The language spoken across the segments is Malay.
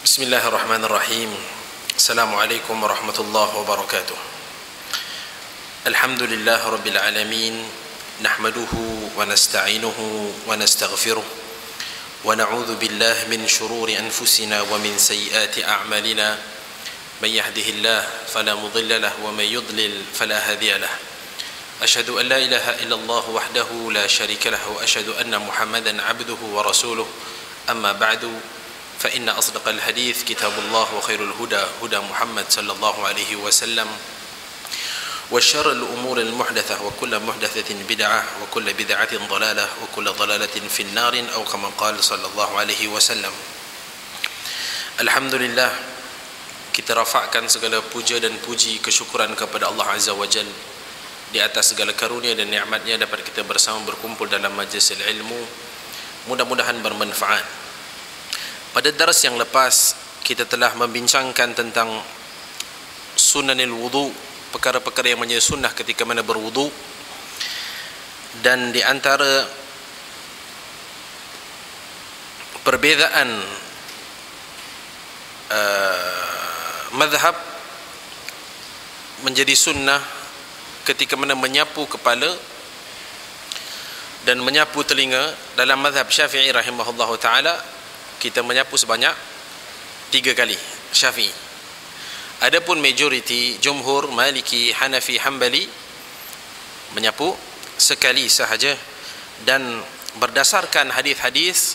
بسم الله الرحمن الرحيم. السلام عليكم ورحمة الله وبركاته. الحمد لله رب العالمين، نحمده ونستعينه ونستغفره ونعوذ بالله من شرور أنفسنا ومن سيئات أعمالنا. من يهده الله فلا مضل له ومن يضلل فلا هادي له. أشهد أن لا إله إلا الله وحده لا شريك له وأشهد أن محمدا عبده ورسوله. أما بعد، فإن أصدق الحديث كتاب الله وخير الهدى هدى محمد صلى الله عليه وسلم وشر الأمور المحدثة وكل محدثة بدعة وكل بدعة ضلالة وكل ضلالة في النار أو كما قال صلى الله عليه وسلم. Alhamdulillah, kita rafakkan segala puja dan puji kesyukuran kepada Allah Azza wa Jal di atas segala karunia dan nikmatnya dapat kita bersama berkumpul dalam majlis ilmu. Mudah-mudahan bermanfaat. Pada dars yang lepas kita telah membincangkan tentang sunanil wudu, perkara-perkara yang menjadi sunnah ketika mana berwudu, dan di antara perbezaan mazhab menjadi sunnah ketika mana menyapu kepala dan menyapu telinga. Dalam mazhab Syafi'i rahimahullahu ta'ala, kita menyapu sebanyak 3 kali, Syafi'i. Adapun majoriti, jumhur, Maliki, Hanafi, Hambali menyapu sekali sahaja. Dan berdasarkan hadis-hadis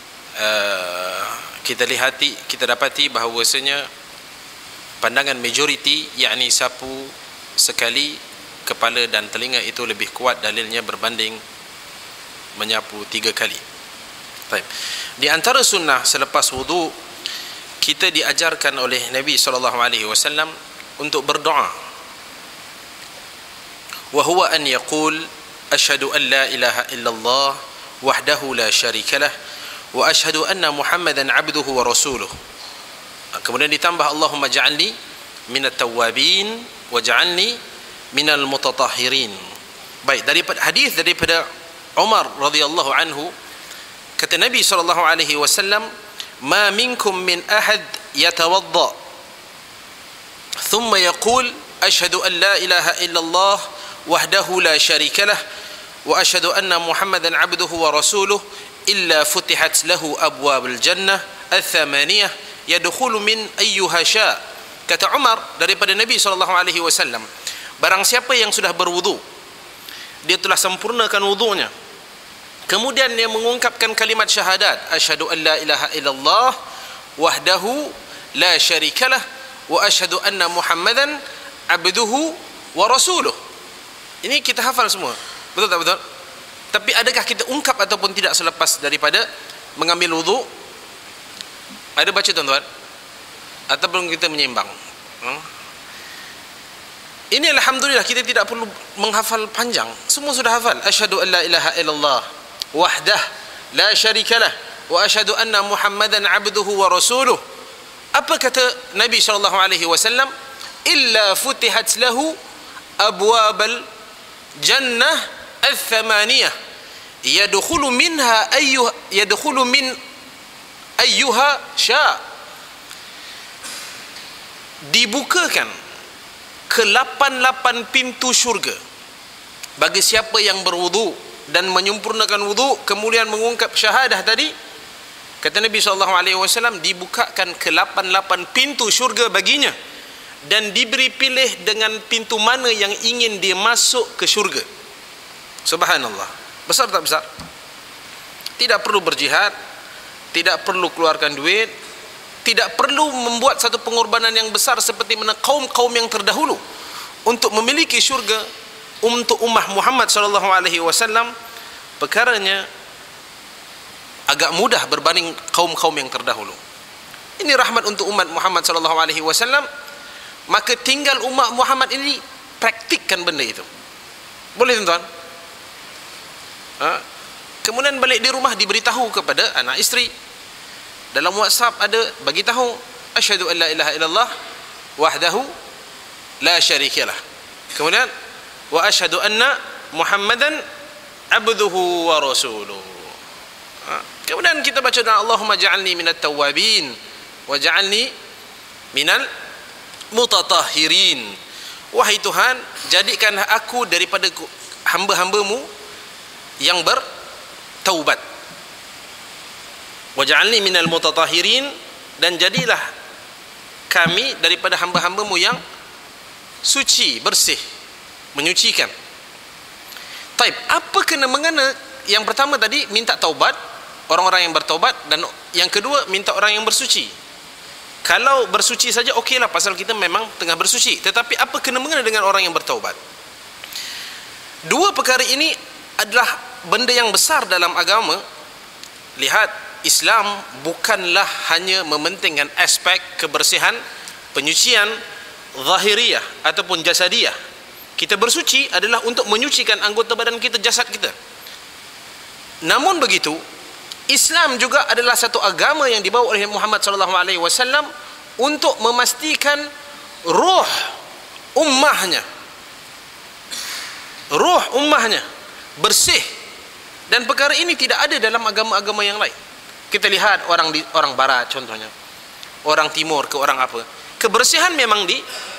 kita dapati bahawasanya pandangan majoriti, yakni sapu sekali kepala dan telinga, itu lebih kuat dalilnya berbanding menyapu 3 kali. Baik. Di antara sunnah selepas wudu, kita diajarkan oleh Nabi SAW untuk berdoa. Wa huwa an yaqul asyhadu an la ilaha illallah wahdahu la syarikalah wa asyhadu anna Muhammadan abduhu wa rasuluh. Kemudian ditambah Allahumma ja'alni minat tawwabin wa ja'alni minal mutatahhirin. Baik, daripada hadis daripada Umar radhiyallahu anhu, kata Nabi SAW, "Ma minkum min ahad yatawadda thumma yaqul asyhadu an la ilaha illallah wahdahu la syarikalah wa asyhadu anna Muhammadan abduhu wa rasuluh illa futihat lahu abwabul jannah al-thamaniyah yadkhulu min ayyuha sya." Kata Umar daripada Nabi SAW, barang siapa yang sudah berwudu, dia telah sempurnakan wudunya, kemudian dia mengungkapkan kalimat syahadat, asyhadu an la ilaha illallah wahdahu la syarikalah wa asyhadu anna Muhammadan abduhu wa rasuluh. Ini kita hafal semua, betul tak betul? Tapi adakah kita ungkap ataupun tidak selepas daripada mengambil wudu? Ada baca tuan-tuan? Ataupun kita menyeimbang? Ini alhamdulillah, kita tidak perlu menghafal panjang, semua sudah hafal. Asyhadu an la ilaha illallah wahdah la syarikalah wa asyhadu anna Muhammadan abduhu wa rasuluh. Apa kata Nabi SAW? Illa futihat lahu abwabal jannah al-thamaniyah yadkhulu min ayyuha sya. Dibukakan ke-8 pintu syurga bagi siapa yang berwudu dan menyempurnakan wudu, kemudian mengungkap syahadah tadi. Kata Nabi SAW, dibukakan ke-8 pintu syurga baginya, dan diberi pilih dengan pintu mana yang ingin dia masuk ke syurga. Subhanallah, besar tak besar? Tidak perlu berjihad, tidak perlu keluarkan duit, tidak perlu membuat satu pengorbanan yang besar seperti mana kaum-kaum yang terdahulu untuk memiliki syurga. Untuk ummah Muhammad SAW, perkaranya agak mudah berbanding kaum-kaum yang terdahulu. Ini rahmat untuk umat Muhammad SAW. Maka tinggal umat Muhammad ini praktikkan benda itu. Boleh tuan-tuan? Kemudian balik di rumah diberitahu kepada anak isteri. Dalam WhatsApp ada, bagi tahu asyhadu an la ilaha illallah wahdahu la syarikalah. Kemudian wa asyhadu anna Muhammadan abduhu wa rasuluh. Kemudian kita baca doa Allahumma ja'alni minat tawwabin waj'alni minal mutatahhirin. Wahai Tuhan, jadikanlah aku daripada hamba-hambamu yang bertaubat. Waj'alni minal mutatahhirin, dan jadilah kami daripada hamba-hambamu yang suci, bersih, menyucikan. Taib, apa kena mengena yang pertama tadi minta taubat, orang-orang yang bertaubat, dan yang kedua minta orang yang bersuci? Kalau bersuci saja okeylah, pasal kita memang tengah bersuci. Tetapi apa kena mengena dengan orang yang bertaubat? Dua perkara ini adalah benda yang besar dalam agama. Lihat, Islam bukanlah hanya mementingkan aspek kebersihan, penyucian zahiriyah ataupun jasadiyah. Kita bersuci adalah untuk menyucikan anggota badan kita, jasad kita. Namun begitu, Islam juga adalah satu agama yang dibawa oleh Muhammad SAW untuk memastikan ruh ummahnya bersih. Dan perkara ini tidak ada dalam agama-agama yang lain. Kita lihat orang barat contohnya, orang timur ke orang apa, kebersihan memang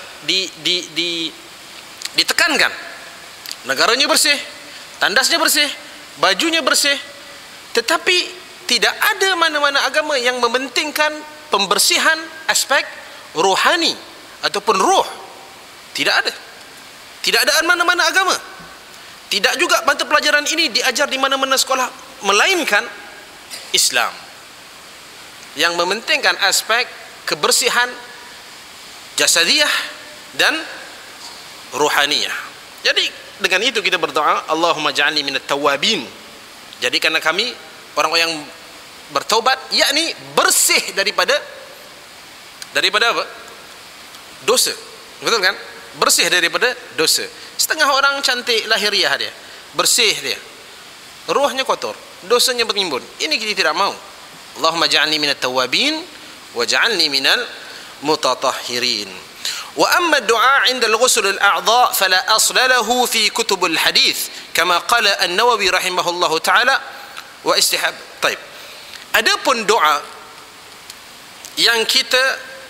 ditekankan. Negaranya bersih, tandasnya bersih, bajunya bersih. Tetapi tidak ada mana-mana agama yang mementingkan pembersihan aspek rohani ataupun ruh. Tidak ada. Tidak ada mana-mana agama. Tidak juga mata pelajaran ini diajar di mana-mana sekolah, melainkan Islam yang mementingkan aspek kebersihan jasadiyah dan ruhaniyah. Jadi dengan itu kita berdoa, Allahumma ja'alni minat tawabin, jadikanlah kami orang-orang yang bertaubat, yakni bersih daripada apa? Dosa. Betul kan? Bersih daripada dosa. Setengah orang cantik lahiriah dia, bersih dia, ruhnya kotor, dosanya bertimbun. Ini kita tidak mau. Allahumma ja'alni minat tawabin wa ja'alni minal mutatahhirin. Wa amma ad-du'a 'inda al-ghusl al-a'dha' fala asla lahu fi kutub al-hadith kama qala an-Nawawi rahimahullahu ta'ala wa istihab. Baik. Adapun doa yang kita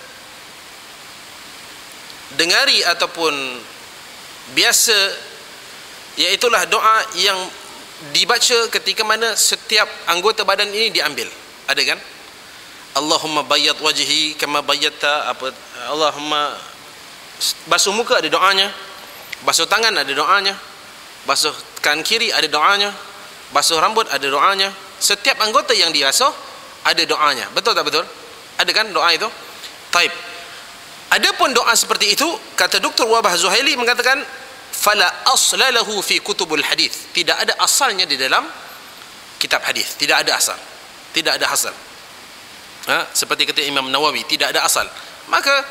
dengari ataupun biasa, iaitulah doa yang dibaca ketika mana setiap anggota badan ini diambil. Ada kan? Allahumma bayyad wajhi kama bayyatta apa, Allahumma, basuh muka ada doanya, basuh tangan ada doanya, basuh kanan kiri ada doanya, basuh rambut ada doanya. Setiap anggota yang dibasuh ada doanya. Betul tak betul? Ada kan doa itu? Taib. Adapun doa seperti itu, kata Dr. Wabah Zuhaili mengatakan, fala asla lahu fi kutubul hadith, tidak ada asalnya di dalam kitab hadis, tidak ada asal, tidak ada asal. Seperti kata Imam Nawawi, tidak ada asal. Maka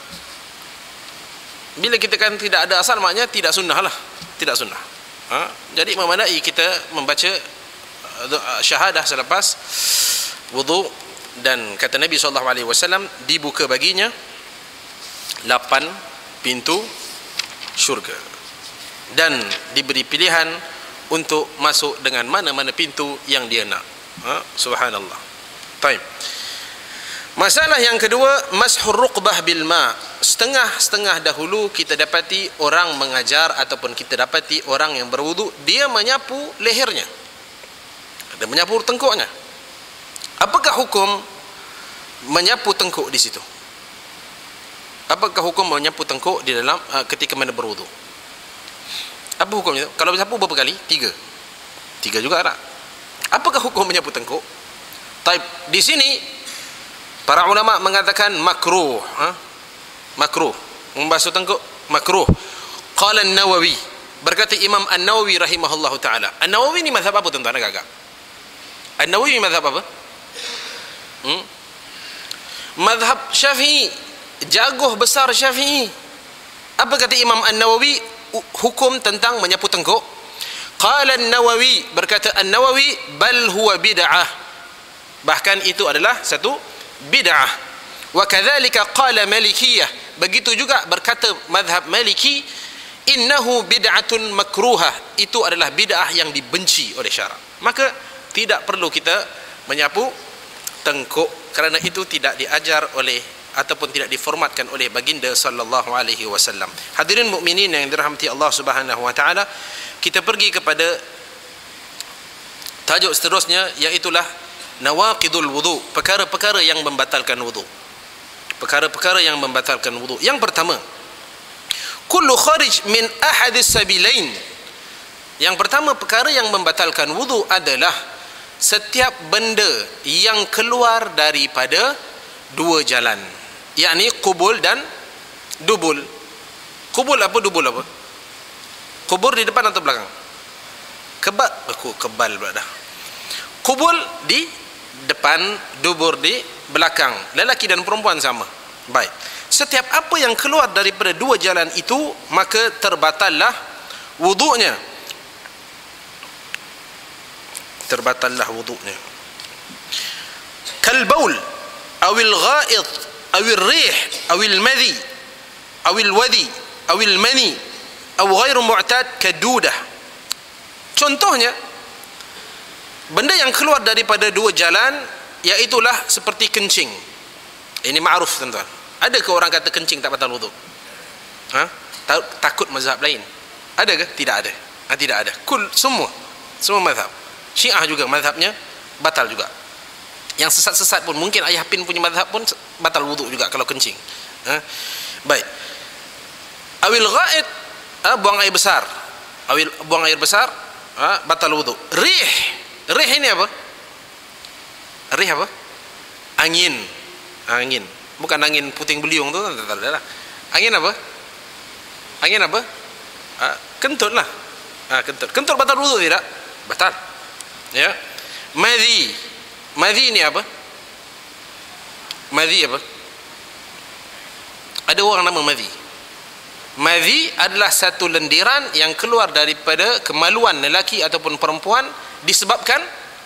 bila kita kan tidak ada asal, maknanya tidak sunnah lah, tidak sunnah. Jadi memadai kita membaca syahadah selepas wudu, dan kata Nabi SAW dibuka baginya 8 pintu syurga, dan diberi pilihan untuk masuk dengan mana-mana pintu yang dia nak. Subhanallah. Baik. Masalah yang kedua, mashur ruqbah bil ma. Setengah-setengah dahulu kita dapati orang mengajar ataupun kita dapati orang yang berwudu, dia menyapu lehernya, dia menyapu tengkuknya. Apakah hukum menyapu tengkuk di situ? Apakah hukum menyapu tengkuk di dalam ketika mana berwudu? Apa hukumnya? Kalau menyapu berapa kali? 3 juga tak? Apakah hukum menyapu tengkuk? Taib. Di sini para ulama mengatakan makruh. Makruh membasuh tengkuk, makruh. Qala an-Nawawi, berkata Imam An-Nawawi rahimahullahu taala. An-Nawawi ni mazhab apa tuan-tuan agak-agak? An-Nawawi mazhab apa? Mazhab Syafi'i, jagoh besar Syafi'i. Apa kata Imam An-Nawawi hukum tentang menyapu tengkuk? Qala an-Nawawi, berkata An-Nawawi, bal huwa bid'ah, bahkan itu adalah satu bid'ah. Wa kadzalika qala Malikiyah, begitu juga berkata mazhab Maliki, innahu bid'atun makruhah, itu adalah bid'ah yang dibenci oleh syarak. Maka tidak perlu kita menyapu tengkuk, kerana itu tidak diajar oleh ataupun tidak diformatkan oleh baginda sallallahu alaihi wasallam. Hadirin mukminin yang dirahmati Allah Subhanahu wa taala, kita pergi kepada tajuk seterusnya, iaitulah nawaqidul wudu, perkara-perkara yang membatalkan wudu. Perkara-perkara yang membatalkan wudu. Yang pertama, kullu kharij min ahadis sabilain. Yang pertama, perkara yang membatalkan wudu adalah setiap benda yang keluar daripada dua jalan, yakni qubul dan dubul. Qubul apa, dubul apa? Kubur di depan atau belakang? Kebal pula dah. Qubul di depan, dubur di belakang. Lelaki dan perempuan sama. Baik. Setiap apa yang keluar daripada dua jalan itu, maka terbatallah wudu'nya. Terbatallah wudu'nya. Kal baul, awil ghaid, awil rih, awil madhi, awil wadi, awil mani, aw ghairu mu'tad kadudah. Contohnya, benda yang keluar daripada dua jalan, iaitulah seperti kencing. Ini ma'ruf tuan-tuan. Ada ke orang kata kencing tak batal wudu? Takut mazhab lain. Ada ke? Tidak ada. Tidak ada. Semua mazhab. Syiah juga mazhabnya batal juga. Yang sesat-sesat pun, mungkin Ayah Pin punya mazhab pun batal wudu juga kalau kencing. Baik. Awil ghaid, buang air besar. Buang air besar, batal wudu. Rih ini apa? Rih apa? Angin. Bukan angin puting beliung tu, tak ada lah. Angin apa? Kentut lah. Kentut batal wudu tidak? Batal. Ya. Madhi ini apa? Madhi apa? Ada orang nama madhi. Madhi adalah satu lendiran yang keluar daripada kemaluan lelaki ataupun perempuan disebabkan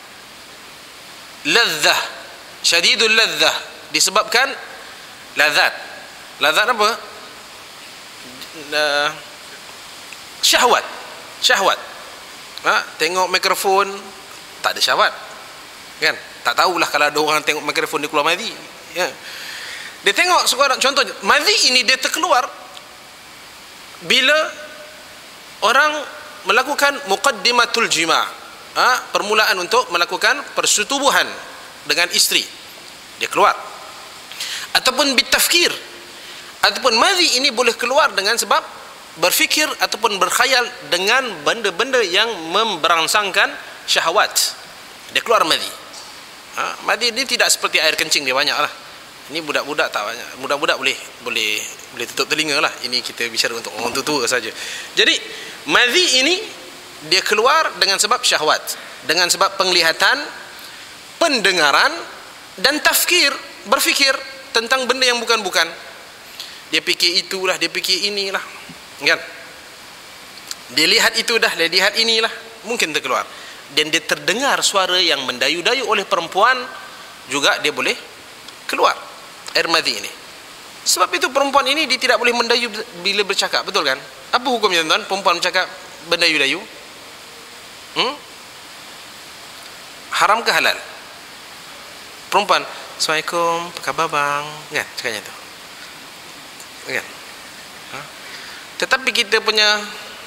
ladzah, syadidul ladzah, disebabkan lazat. Lazat apa? Syahwat. Tengok mikrofon tak ada syahwat, kan? Tak tahulah kalau ada orang tengok mikrofon dia keluar madhi, ya. Dia tengok sekarang, contohnya madhi ini dia terkeluar bila orang melakukan muqaddimatul jima', permulaan untuk melakukan persetubuhan dengan isteri, dia keluar. Ataupun bitafkir, ataupun madhi ini boleh keluar dengan sebab berfikir ataupun berkhayal dengan benda-benda yang memberangsangkan syahwat, dia keluar madhi. Madhi ini tidak seperti air kencing, dia banyak lah. Ini budak-budak tak banyak. Budak-budak boleh tutup telinga lah. Ini kita bicara untuk orang tua saja. Jadi madhi ini dia keluar dengan sebab syahwat, dengan sebab penglihatan, pendengaran, dan tafkir, berfikir tentang benda yang bukan-bukan. Dia fikir itulah, dia fikir inilah, kan? Dia lihat itu dah, dia lihat inilah, mungkin terkeluar. Dan dia terdengar suara yang mendayu-dayu oleh perempuan, juga dia boleh keluar air madhi ini. Sebab itu perempuan ini dia tidak boleh mendayu bila bercakap, betul kan? Apa hukumnya tuan-tuan? Perempuan bercakap mendayu-dayu, haram ke halal? Perempuan, Assalamualaikum, apa khabar bang? Kan cakapnya tu, kan? Tetapi kita punya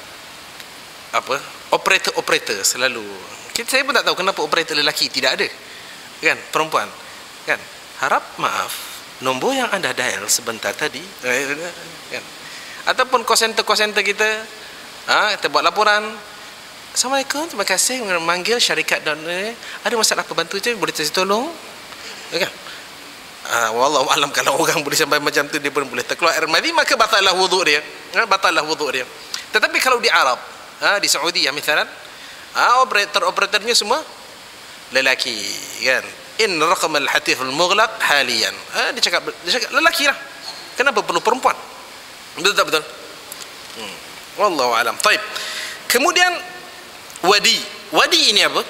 operator selalu, saya pun tak tahu kenapa operator lelaki tidak ada, kan? Perempuan, kan? Harap maaf, nombor yang anda dial sebentar tadi, kan? Ataupun call center kita, kita buat laporan, Assalamualaikum, terima kasih memanggil syarikat dan ada masalah apa bantu je, boleh tolong, kan? Wallahu alam, kalau orang boleh sampai macam tu, dia pun boleh terkeluar air madhi, maka batallah wuduk dia. Tetapi kalau di Arab, di Saudi misalnya, operatornya semua lelaki, kan? In raqam al-hatif al-mughlaq haliyan, dia cakap lelaki lah. Kenapa penuh perempuan? Betul. Wallahu alam. Baik. Kemudian wadi ini apa?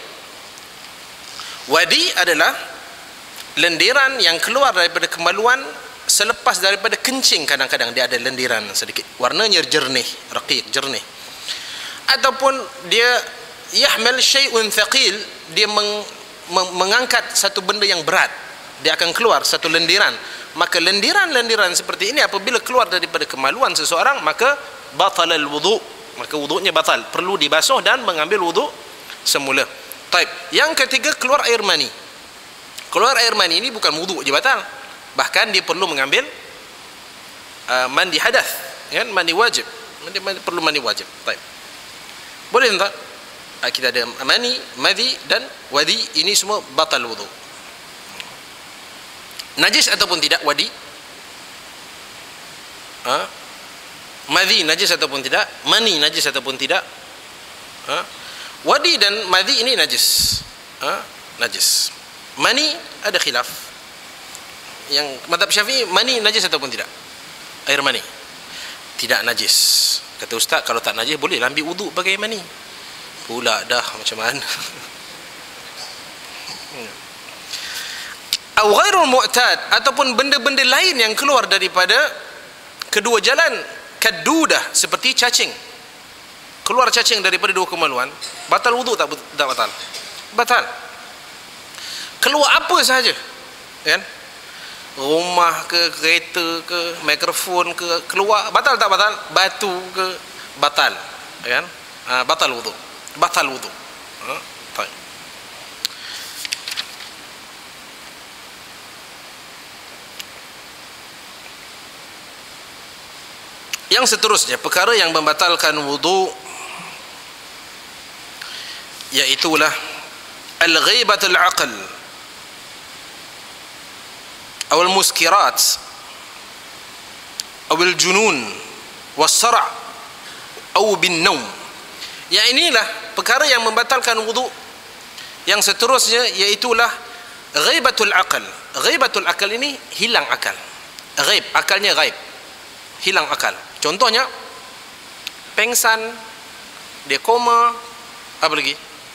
Wadi adalah lendiran yang keluar daripada kemaluan selepas daripada kencing. Kadang-kadang dia ada lendiran sedikit, warnanya jernih, raqiq, jernih. Ataupun dia yahmal syai'un thaqil, dia mengangkat satu benda yang berat, dia akan keluar satu lendiran. Maka lendiran-lendiran seperti ini apabila keluar daripada kemaluan seseorang, maka batalal wudu, maka wudunya batal, perlu dibasuh dan mengambil wudu semula. Taib. Yang ketiga, keluar air mani. Keluar air mani ini bukan wudu je batal, bahkan dia perlu mengambil mandi hadath, kan, mandi wajib. Perlu mandi wajib. Taib. Boleh tak? Kita ada mani, madhi dan wadi, ini semua batal wudu. Najis ataupun tidak wadi? Madhi najis ataupun tidak? Mani najis ataupun tidak? Wadi dan madhi ini najis. Najis. Mani ada khilaf. Yang mazhab Syafi'i, mani najis ataupun tidak? Air mani tidak najis. Kata ustaz, kalau tak najis boleh ambil wudu pakai mani. Pula dah macam mana? Au ghairul mu'tad, ataupun benda-benda lain yang keluar daripada kedua jalan, kadudah, seperti cacing. Keluar cacing daripada dua kemaluan, batal wudu tak batal? Batal. Keluar apa sahaja, kan? Rumah ke, kereta ke, mikrofon ke, keluar, batal tak batal? Batu ke, batal, kan? Batal wudu. Batal wudu. Baik. Yang seterusnya, perkara yang membatalkan wudu, iaitulah al-ghibatul aql atau al-muskirat atau al-junun was-sara' atau bin-naum. Yang inilah perkara yang membatalkan wudu. Yang seterusnya iaitulah ghibatul aql. Ghibatul aql ini hilang akal. Ghaib, akalnya ghaib, hilang akal. Contohnya pengsan, dia koma, apa lagi?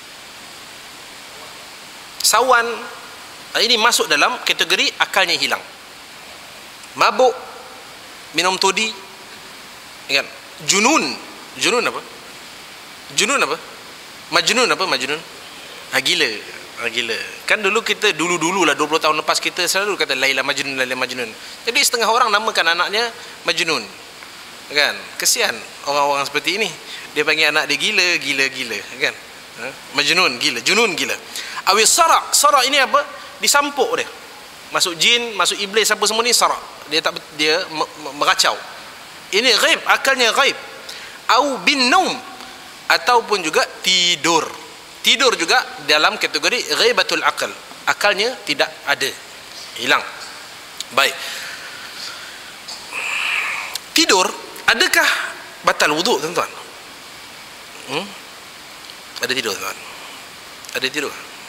Sawan. Ini masuk dalam kategori akalnya hilang. Mabuk, minum todi, kan? Junun. Junun apa? Junun apa? Majnun apa? Majnun? Gila. Gila. Kan dulu kita, dulu-dulu lah, 20 tahun lepas, kita selalu kata Laila Majnun, Laila Majnun. Jadi setengah orang namakan anaknya Majnun, kan? Kesian orang-orang seperti ini, dia panggil anak dia gila, gila, kan? Majnun, gila. Junun, gila. Awis sara'. Sara' ini apa? Disampuk dia. Masuk jin, masuk iblis, apa semua ni sara'. Dia meracau. Ini ghaib, akalnya ghaib. Au bin naum, ataupun juga tidur. Tidur juga dalam kategori ghibatul aql. Akalnya tidak ada, hilang. Baik. Tidur, adakah batal wudu, tuan-tuan? Ada tidur, tuan? Ada tidur?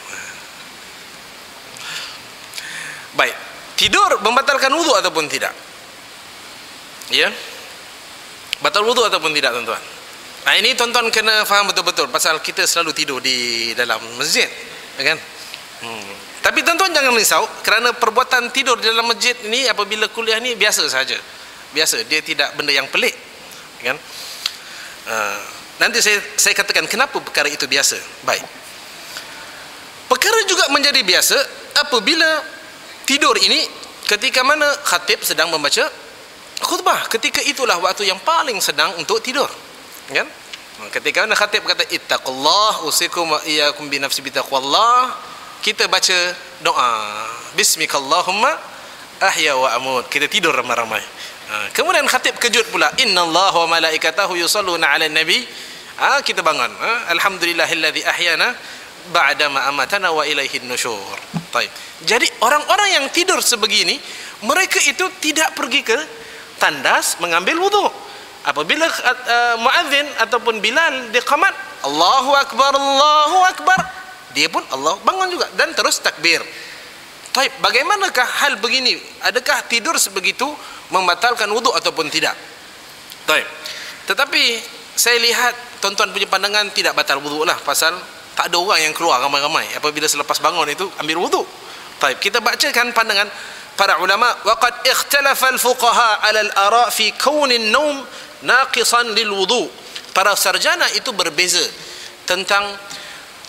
Baik. Tidur membatalkan wudu ataupun tidak? Ya? Batal wudu ataupun tidak, tuan-tuan? Nah, ini tuan-tuan kena faham betul-betul, pasal kita selalu tidur di dalam masjid, kan? Tapi tuan-tuan jangan risau, kerana perbuatan tidur di dalam masjid ini apabila kuliah ni biasa saja. Biasa, dia tidak benda yang pelik, kan? Nanti saya katakan kenapa perkara itu biasa. Baik. Perkara juga menjadi biasa apabila tidur ini ketika mana khatib sedang membaca khutbah. Ketika itulah waktu yang paling sedang untuk tidur, kan? Ketika mana khatib kata ittaqullah usikum wa iyyakum bi nafsi bi taqwallah, kita baca doa bismikallahumma ahya wa amut, kita tidur ramai-ramai. Kemudian khatib kejut pula, innallaha wa malaikatahu yusalluna 'alan nabi. Kita bangun, alhamdulillahilladzi ahyana ba'da ma amatana wa ilaihin nusyur. Baik. Jadi orang-orang yang tidur sebegini, mereka itu tidak pergi ke tandas mengambil wudu. Apabila muadzin ataupun Bilal dia qamat, Allahu akbar, dia pun Allah bangun juga dan terus takbir. Baik, bagaimanakah hal begini? Adakah tidur sebegitu membatalkan wudu ataupun tidak? Baik. Tetapi saya lihat tuan-tuan punya pandangan tidak batal wudu lah, pasal tak ada orang yang keluar ramai-ramai apabila selepas bangun itu ambil wudu. Baik, kita bacakan pandangan para ulama. Waqad ikhtalafa al-fuqaha 'ala al-ara' fi kaunin naum naqisan lil wudu. Para sarjana itu berbeza tentang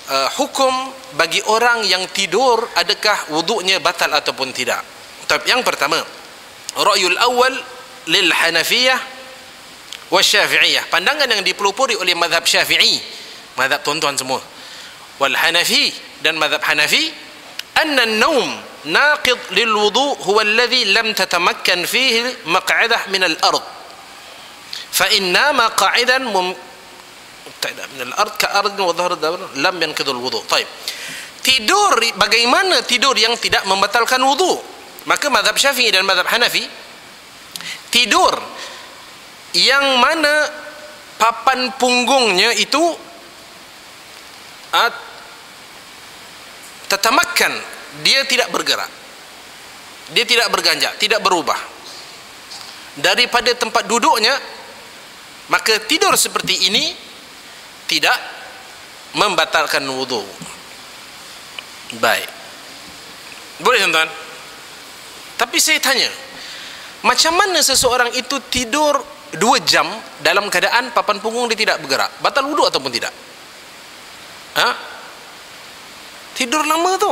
hukum bagi orang yang tidur, adakah wuduknya batal ataupun tidak. Tapi yang pertama, ra'yul awal lil Hanafiyah wa Syafi'iyah, pandangan yang dipelopori oleh mazhab Syafi'i, mazhab tuan-tuan semua, wal Hanafi dan mazhab Hanafi, anna an-nawm naqid lil wudu' huwa alladhi lam tatamakkan fihi maq'adah min al-ard, fa inna ma qa'idan min al-ard ka ardin wa dhahr lam yanqidul wudu'. Baik. Tidur, bagaimana tidur yang tidak membatalkan wudu? Maka mazhab Syafi'i dan mazhab Hanafi, tidur yang mana papan punggungnya itu tatamakkan, dia tidak bergerak, dia tidak berganjak, tidak berubah daripada tempat duduknya, maka tidur seperti ini tidak membatalkan wudu. Baik, boleh tuan-tuan? Tapi saya tanya, macam mana seseorang itu tidur 2 jam dalam keadaan papan punggung dia tidak bergerak? Batal wudu ataupun tidak? Tidur lama tu.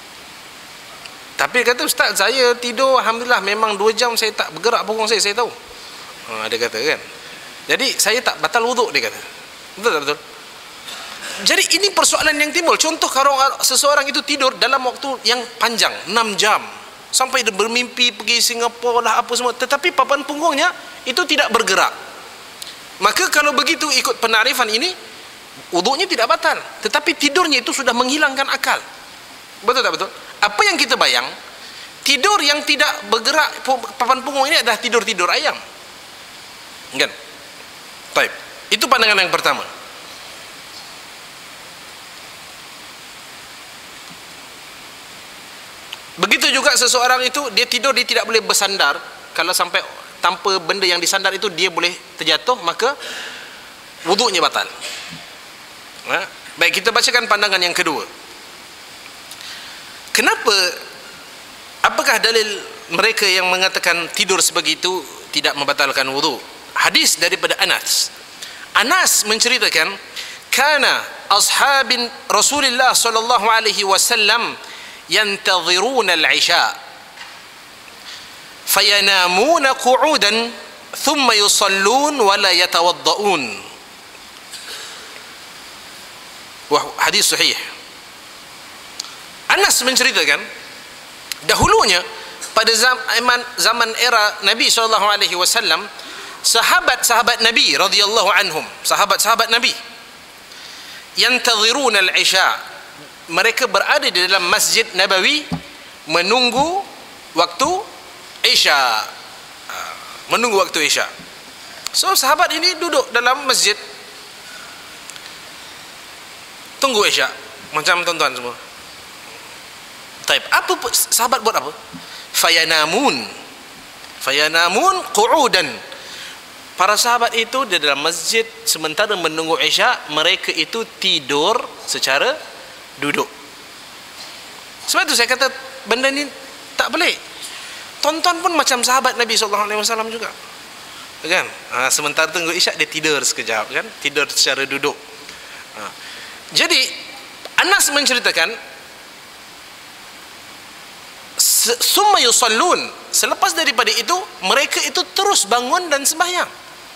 Tapi kata, ustaz, saya tidur alhamdulillah memang 2 jam saya tak bergerak punggung saya tahu. Dia kata kan. Jadi saya tak batal wudu, dia kata. Betul tak betul? Jadi ini persoalan yang timbul. Contoh, kalau seseorang itu tidur dalam waktu yang panjang, 6 jam, sampai dia bermimpi pergi Singapura lah apa semua, tetapi papan punggungnya itu tidak bergerak, maka kalau begitu ikut penarifan ini, wudunya tidak batal, tetapi tidurnya itu sudah menghilangkan akal. Betul tak betul? Apa yang kita bayang, tidur yang tidak bergerak papan punggung ini adalah tidur-tidur ayam, kan? Baik, itu pandangan yang pertama. Begitu juga seseorang itu, dia tidur, dia tidak boleh bersandar. Kalau sampai tanpa benda yang disandar itu dia boleh terjatuh, maka wuduknya batal. Baik, kita bacakan pandangan yang kedua. Kenapa, apakah dalil mereka yang mengatakan tidur sebegitu tidak membatalkan wuduk? Hadis daripada Anas. Anas menceritakan, kana ashabin Rasulullah sallallahu alaihi wasallam yantadhiruna al-isha fayanamuna qu'udan thumma yusallun wa la yatawadda'un. Wah, hadis sahih. Anas menceritakan, dahulunya pada zaman era Nabi SAW, sahabat-sahabat Nabi radhiyallahu anhum, sahabat-sahabat Nabi, yantadhiruna al-isha, mereka berada di dalam Masjid Nabawi menunggu waktu Isya, menunggu waktu Isya. So sahabat ini duduk dalam masjid tunggu Isya, macam tuan-tuan semua. Taib, apa sahabat buat apa? Fayanamun qu'udan. Para sahabat itu di dalam masjid sementara menunggu Isya, mereka itu tidur secara duduk. Sebab itu saya kata benda ni tak boleh. Tonton pun macam sahabat Nabi SAW juga, kan? Sementara tunggu Isyak dia tidur sekejap, kan? Tidur secara duduk. Jadi Anas menceritakan, summa yusallun, selepas daripada itu mereka itu terus bangun dan sembahyang,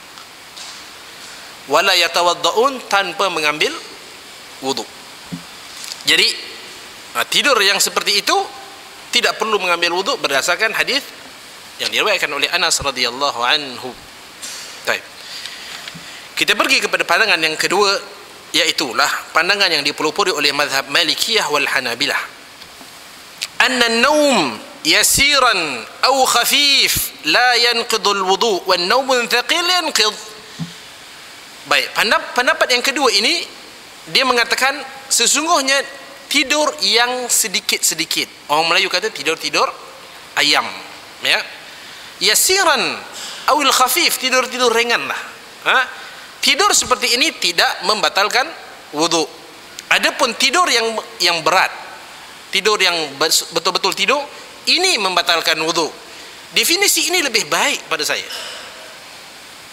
wala yatawadda'un, tanpa mengambil wuduk. Jadi tidur yang seperti itu tidak perlu mengambil wuduk berdasarkan hadis yang diriwayatkan oleh Anas radhiyallahu anhu. Baik. Kita pergi kepada pandangan yang kedua, iaitulah pandangan yang dipelopori oleh mazhab Malikiyah wal Hanabilah. Anna an-nawm yasiran aw khafif la yanqidul wudu' wan nawmun thaqil yanqid. Baik, pendapat yang kedua ini, dia mengatakan sesungguhnya tidur yang sedikit-sedikit, orang Melayu kata tidur-tidur ayam, ya, yasiran awil khafif, tidur-tidur ringan lah. Tidur seperti ini tidak membatalkan wudu. Adapun tidur yang berat, tidur yang betul-betul tidur, ini membatalkan wudu. Definisi ini lebih baik pada saya.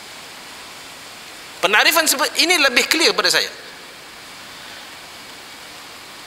Penarifan ini lebih clear pada saya.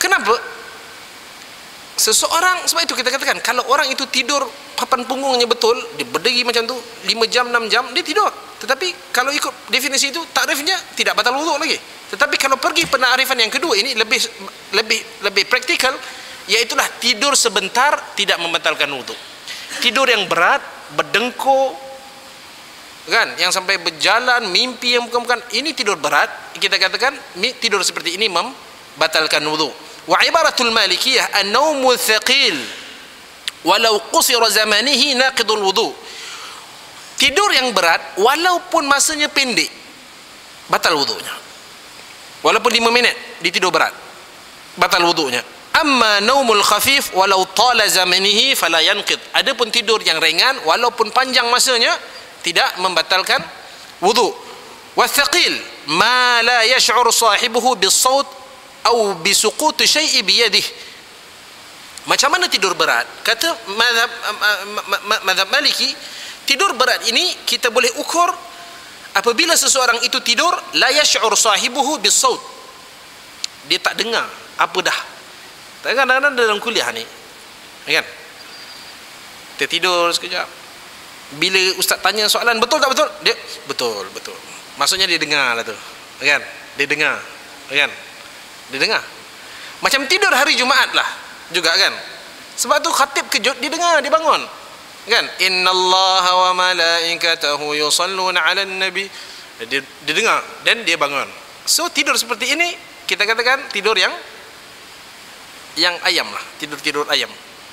Kenapa? Seseorang, sebab itu kita katakan, kalau orang itu tidur papan punggungnya betul, dia berdiri macam tu 5 jam 6 jam dia tidur. Tetapi kalau ikut definisi itu, takrifnya tidak batal wuduk lagi. Tetapi kalau pergi penakrifan yang kedua, ini lebih praktikal, iaitulah tidur sebentar tidak membatalkan wuduk. Tidur yang berat, berdengkur, kan, yang sampai berjalan, mimpi yang bukan-bukan, ini tidur berat, kita katakan tidur seperti ini membatalkan wuduk. Wa ibaratul malikiyah an-naumu thaqil walau qusira zamanihi naqidul wudu. Tidur yang berat walaupun masanya pendek batal wudunya. Walaupun 5 minit dia tidur berat batal wudunya. Amma naumul khafif walau tala zamanihi fala yanqid. Adapun tidur yang ringan walaupun panjang masanya tidak membatalkan wudu. Wa thaqil ma la yash'ur sahibuhu bis-saut atau bisuqut syai'i biyadih. Macam mana tidur berat? Kata mazhab Maliki, tidur berat ini kita boleh ukur apabila seseorang itu tidur la yash'ur sahibuhu bis-saut. Dia tak dengar apa dah. Kadang-kadang dalam kuliah ni, kan? Dia tidur sekejap. Bila ustaz tanya soalan, betul tak betul? Dia betul. Maksudnya dia dengar lah tu. Kan? Dia dengar. Kan? Dia dengar. Macam tidur hari Jumaat lah juga, kan? Sebab tu khatib kejut, dia dengar, dia bangun, kan? Innallaha wa malaikatahu yusalluna 'alan nabi. Dia dengar dan dia bangun. So tidur seperti ini kita katakan tidur yang ayam lah, tidur ayam.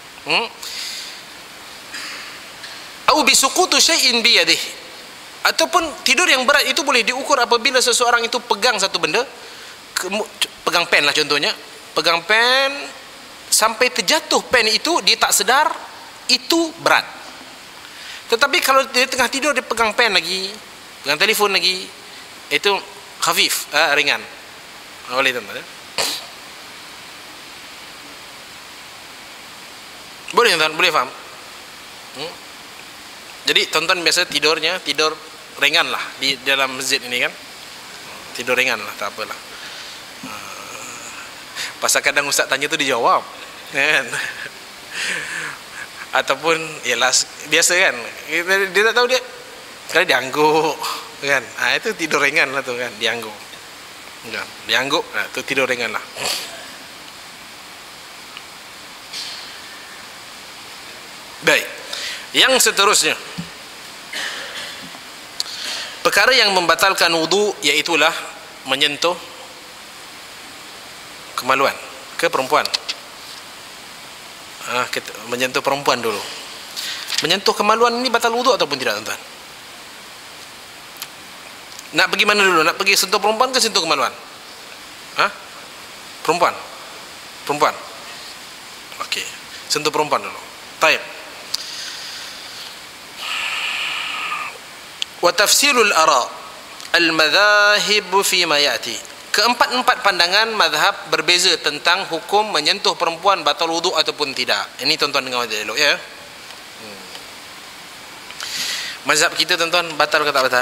Au bisuqutu syai'in bi yadihi. Ataupun tidur yang berat itu boleh diukur apabila seseorang itu pegang satu benda, pegang pen lah contohnya, pegang pen sampai terjatuh pen itu, dia tak sedar, itu berat. Tetapi kalau dia tengah tidur dia pegang pen lagi, pegang telefon lagi, itu khafif, ringan. Boleh tuan-tuan? Boleh tuan-tuan? Boleh faham? Jadi tuan-tuan biasa tidurnya tidur ringan lah di dalam masjid ini, kan? Tidur ringan lah, tak apalah. Pasal kadang ustaz tanya tu dijawab, kan? Ataupun ialah biasa, kan, dia tak tahu, dia sekali dia angguk, kan? Itu tidur ringan lah tu, kan? Dia angguk, kan? Dia angguk, tu tidur ringan lah. Baik, yang seterusnya, perkara yang membatalkan wudu iaitulah menyentuh kemaluan ke perempuan. Menyentuh perempuan dulu. Menyentuh kemaluan ini batal wudu ataupun tidak, tuan-tuan? Nak pergi mana dulu? Nak pergi sentuh perempuan ke sentuh kemaluan? Perempuan. Okey, sentuh perempuan dulu. Baik. Wa tafsilul ara al-madhahib fi ma ya'ti. Keempat-empat pandangan mazhab berbeza tentang hukum menyentuh perempuan batal wuduk ataupun tidak. Ini tuan-tuan dengar elok, ya. Mazhab kita, tuan-tuan, batal ke tak batal?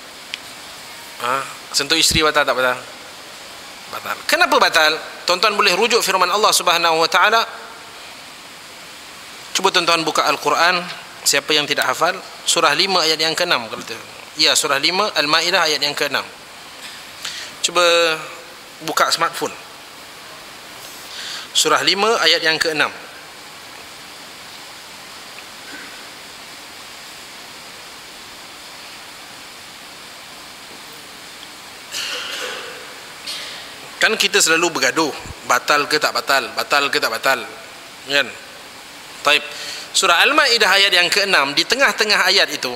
Sentuh isteri batal tak batal? Batal. Kenapa batal? Tuan-tuan boleh rujuk firman Allah Subhanahu wa taala. Cuba tuan-tuan buka Al-Quran, siapa yang tidak hafal, surah 5 ayat yang ke-6 kalau tu. Ya, surah 5 Al-Maidah ayat yang ke-6. Cuba buka smartphone. Surah 5 ayat yang ke-6. Kan kita selalu bergaduh, batal ke tak batal, batal ke tak batal, kan? Baik. Surah Al-Maidah ayat yang ke-6, di tengah-tengah ayat itu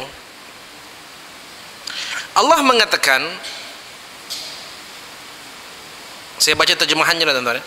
Allah mengatakan, saya baca terjemahannya lah, tuan-tuan.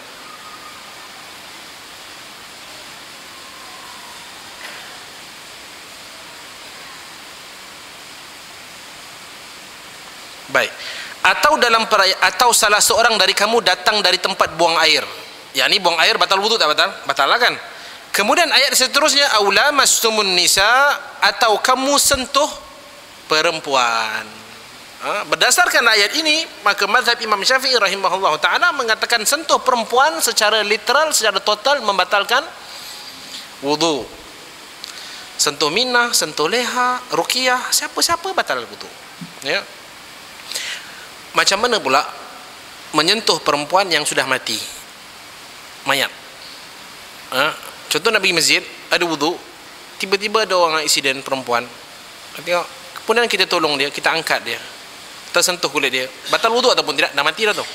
Baik. Atau salah seorang dari kamu datang dari tempat buang air. yakni buang air batal wudu tak batal? Batal lah, kan? Kemudian ayat seterusnya, aula mastumun nisa, atau kamu sentuh perempuan. Berdasarkan ayat ini, maka mazhab Imam Syafi'i rahimahullah ta'ala mengatakan sentuh perempuan secara literal, secara total membatalkan wudu. Sentuh minah, sentuh leha, ruqyah, siapa-siapa batal wudu. Ya. Macam mana pula menyentuh perempuan yang sudah mati, mayat? Contoh nak pergi masjid, ada wudu, tiba-tiba ada orang aksiden perempuan, tengok, kemudian kita tolong dia, kita angkat dia, tersentuh kulit dia, batal wudu ataupun tidak? Dah mati dah tu.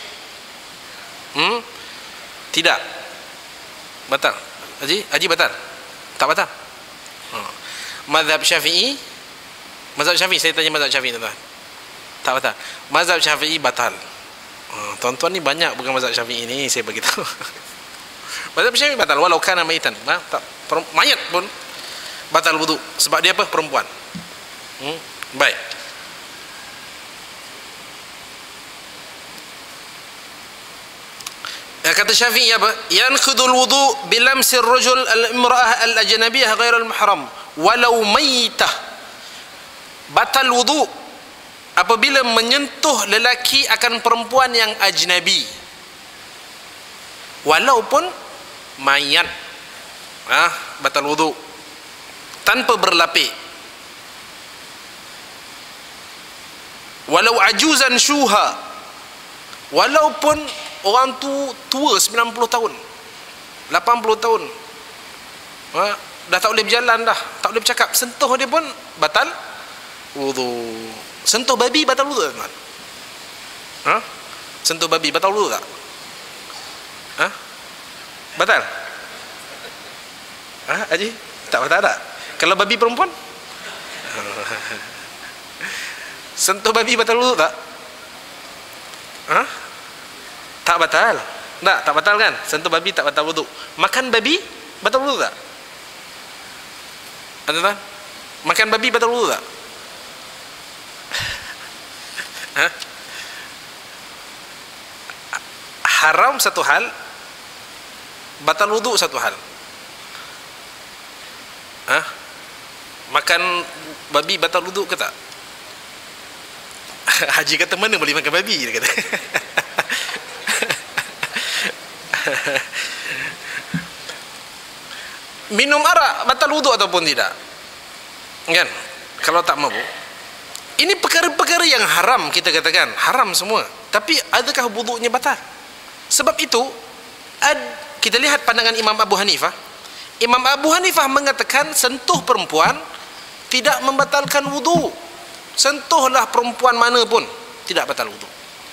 Tidak batal. Haji batal? Tak batal. Mazhab Syafi'i, saya tanya mazhab Syafi'i tuan-tuan, tak batal. Mazhab Syafi'i batal. Tuan-tuan ni banyak bukan mazhab Syafi'i ni, saya beritahu. Mazhab Syafi'i batal walau kana maitan. Mayat pun batal wudu. Sebab dia apa? Perempuan. Baik. Kata Syafi'i apa? Yanqudul wudu bilamsir rajul al-imra'ah al-ajnabiyyah ghairal muhram walau maitah. Batal wudu apabila menyentuh lelaki akan perempuan yang ajnabi, walaupun mayat. Batal wudu tanpa berlapik. Walau ajuzan syuha, walaupun orang tu tua 90 tahun 80 tahun, dah tak boleh berjalan dah, tak boleh bercakap, sentuh dia pun batal wudu. Sentuh babi batal wudu tak? Sentuh babi batal wudu tak? Batal? Haji? Tak batal tak? Kalau babi perempuan? Sentuh babi batal wudu tak? Tak batal. Tak batal kan? Sentuh babi tak batal wudu. Makan babi batal wudu tak? Tuan-tuan, makan babi batal wudu tak? Haram satu hal, batal wudu satu hal. Makan babi batal wudu ke tak? Haji kata mana boleh makan babi, dia kata. Minum arak batal wudu ataupun tidak? Kan? Kalau tak mabuk. Ini perkara-perkara yang haram, kita katakan haram semua. Tapi adakah wudunya batal? Sebab itu kita lihat pandangan Imam Abu Hanifah. Imam Abu Hanifah mengatakan sentuh perempuan tidak membatalkan wudu. Sentuhlah perempuan mana pun tidak batal wudu.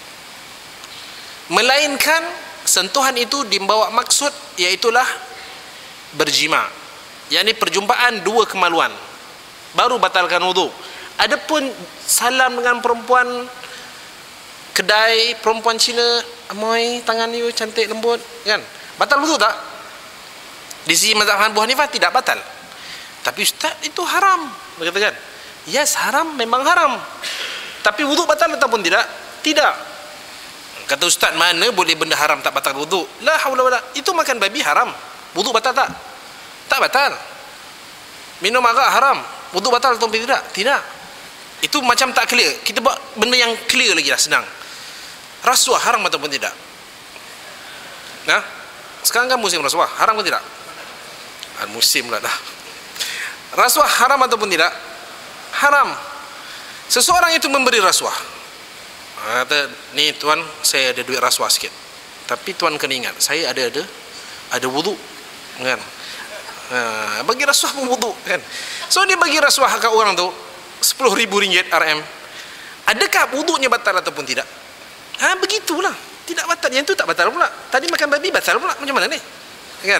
Melainkan sentuhan itu dibawa maksud, iaitulah berjima, yakni perjumpaan dua kemaluan, baru batalkan wudu. Adapun salam dengan perempuan kedai, perempuan Cina, amoy tangan you cantik lembut, kan, batal wudu tak? Di sisi mazhab Abu Hanifah tidak batal. Tapi ustaz, itu haram, dia katakan. Yes, haram, memang haram. Tapi wudu batal ataupun tidak? Tidak. Kata ustaz, mana boleh benda haram tak batal wudu? La haula wala. Itu makan babi haram, wudu batal tak? Tak batal. Minum arak haram, wudu batal ataupun tidak? Tidak. Itu macam tak clear. Kita buat benda yang clear lagi lah, senang. Rasuah haram ataupun tidak? Sekarang kan musim rasuah, haram ke tidak? Musim pula dah. Rasuah haram ataupun tidak? Haram. Seseorang itu memberi rasuah, kata, ni tuan, saya ada duit rasuah sikit, tapi tuan kena ingat, saya ada wudu, kan? Bagi rasuah pun wudu, kan? So dia bagi rasuah ke orang tu RM10,000 RM. Adakah wudunya batal ataupun tidak? Begitulah, tidak batal. Yang tu tak batal pula. Tadi makan babi batal pula. Macam mana ni? Kan?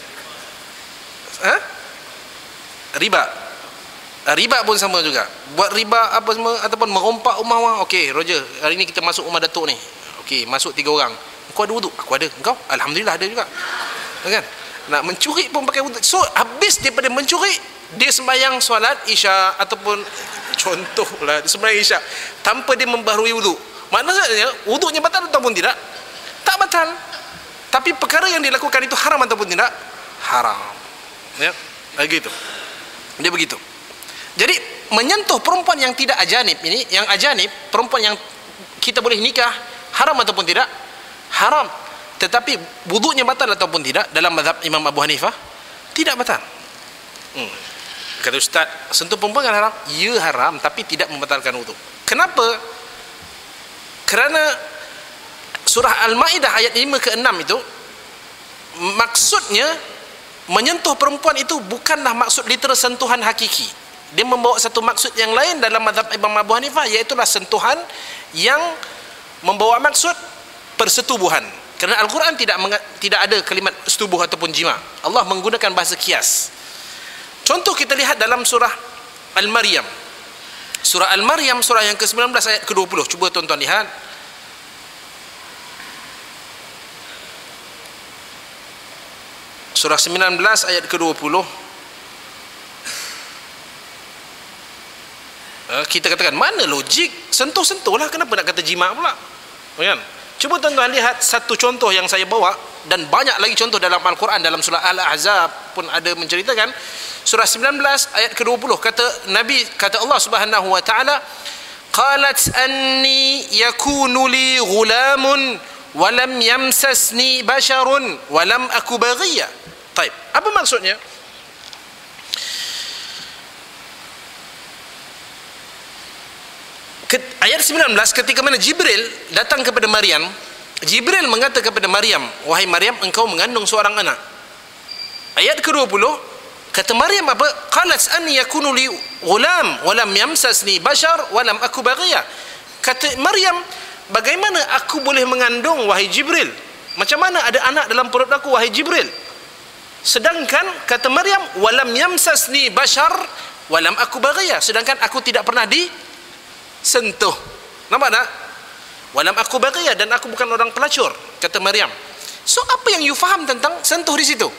Riba pun sama juga. Buat riba apa semua, ataupun merompak rumah orang. Okey, Roger, hari ni kita masuk rumah Datuk ni. Okey, masuk 3 orang. Kau ada wudu? Aku ada. Engkau? Alhamdulillah ada juga. Kan? Nak mencuri pun pakai wudu. So habis daripada mencuri, dia sembahyang solat Isya, ataupun contohlah sembahyang Isya tanpa dia membaharui wudu. Maknanya wudunya batal ataupun tidak? Tak batal. Tapi perkara yang dilakukan itu haram ataupun tidak? Haram. Ya, begitu. Dia begitu. Jadi menyentuh perempuan yang tidak ajanib ini, yang ajanib, perempuan yang kita boleh nikah, haram ataupun tidak? Haram. Tetapi wudunya batal ataupun tidak dalam mazhab Imam Abu Hanifah? Tidak batal. Kata ustaz, sentuh perempuan kan haram? Ya haram, tapi tidak membatalkan wudu. Kenapa? Kerana surah Al-Maidah ayat 5 ke 6 itu maksudnya menyentuh perempuan itu bukanlah maksud literal sentuhan hakiki. Dia membawa satu maksud yang lain dalam mazhab Imam Abu Hanifah, iaitulah sentuhan yang membawa maksud persetubuhan. Kerana Al-Quran tidak ada kalimat setubuh ataupun jima. Allah menggunakan bahasa kias. Contoh kita lihat dalam surah Al-Maryam. Surah Al-Maryam, surah yang ke-19 ayat ke-20. Cuba tuan-tuan lihat. Surah 19 ayat ke-20. Kita katakan, mana logik? Sentuh-sentuhlah, kenapa nak kata jima pula? Kan? Cuba tuan-tuan lihat satu contoh yang saya bawa, dan banyak lagi contoh dalam Al-Quran. Dalam surah Al-Ahzab pun ada menceritakan. Surah 19 ayat ke-20, kata Allah Subhanahu wa taala, qalat anni yakunu li ghulamun wa lam yamsasni basharun wa lam aku baghiya. Baik, apa maksudnya? Ayat 19, ketika mana Jibril datang kepada Maryam, Jibril mengatakan kepada Maryam, wahai Maryam, engkau mengandung seorang anak. Ayat ke-20, kata Maryam apa? Qalat anni yakunu li ghulam wa lam yamsasni bashar wa lam aku baghiya. Kata Maryam, bagaimana aku boleh mengandung wahai Jibril? Macam mana ada anak dalam perut aku wahai Jibril? Sedangkan kata Maryam, wa lam yamsasni bashar wa lam aku baghiya, sedangkan aku tidak pernah disentuh. Nampak tak? Walam aku baghiya, dan aku bukan orang pelacur, kata Maryam. So apa yang you faham tentang sentuh di situ?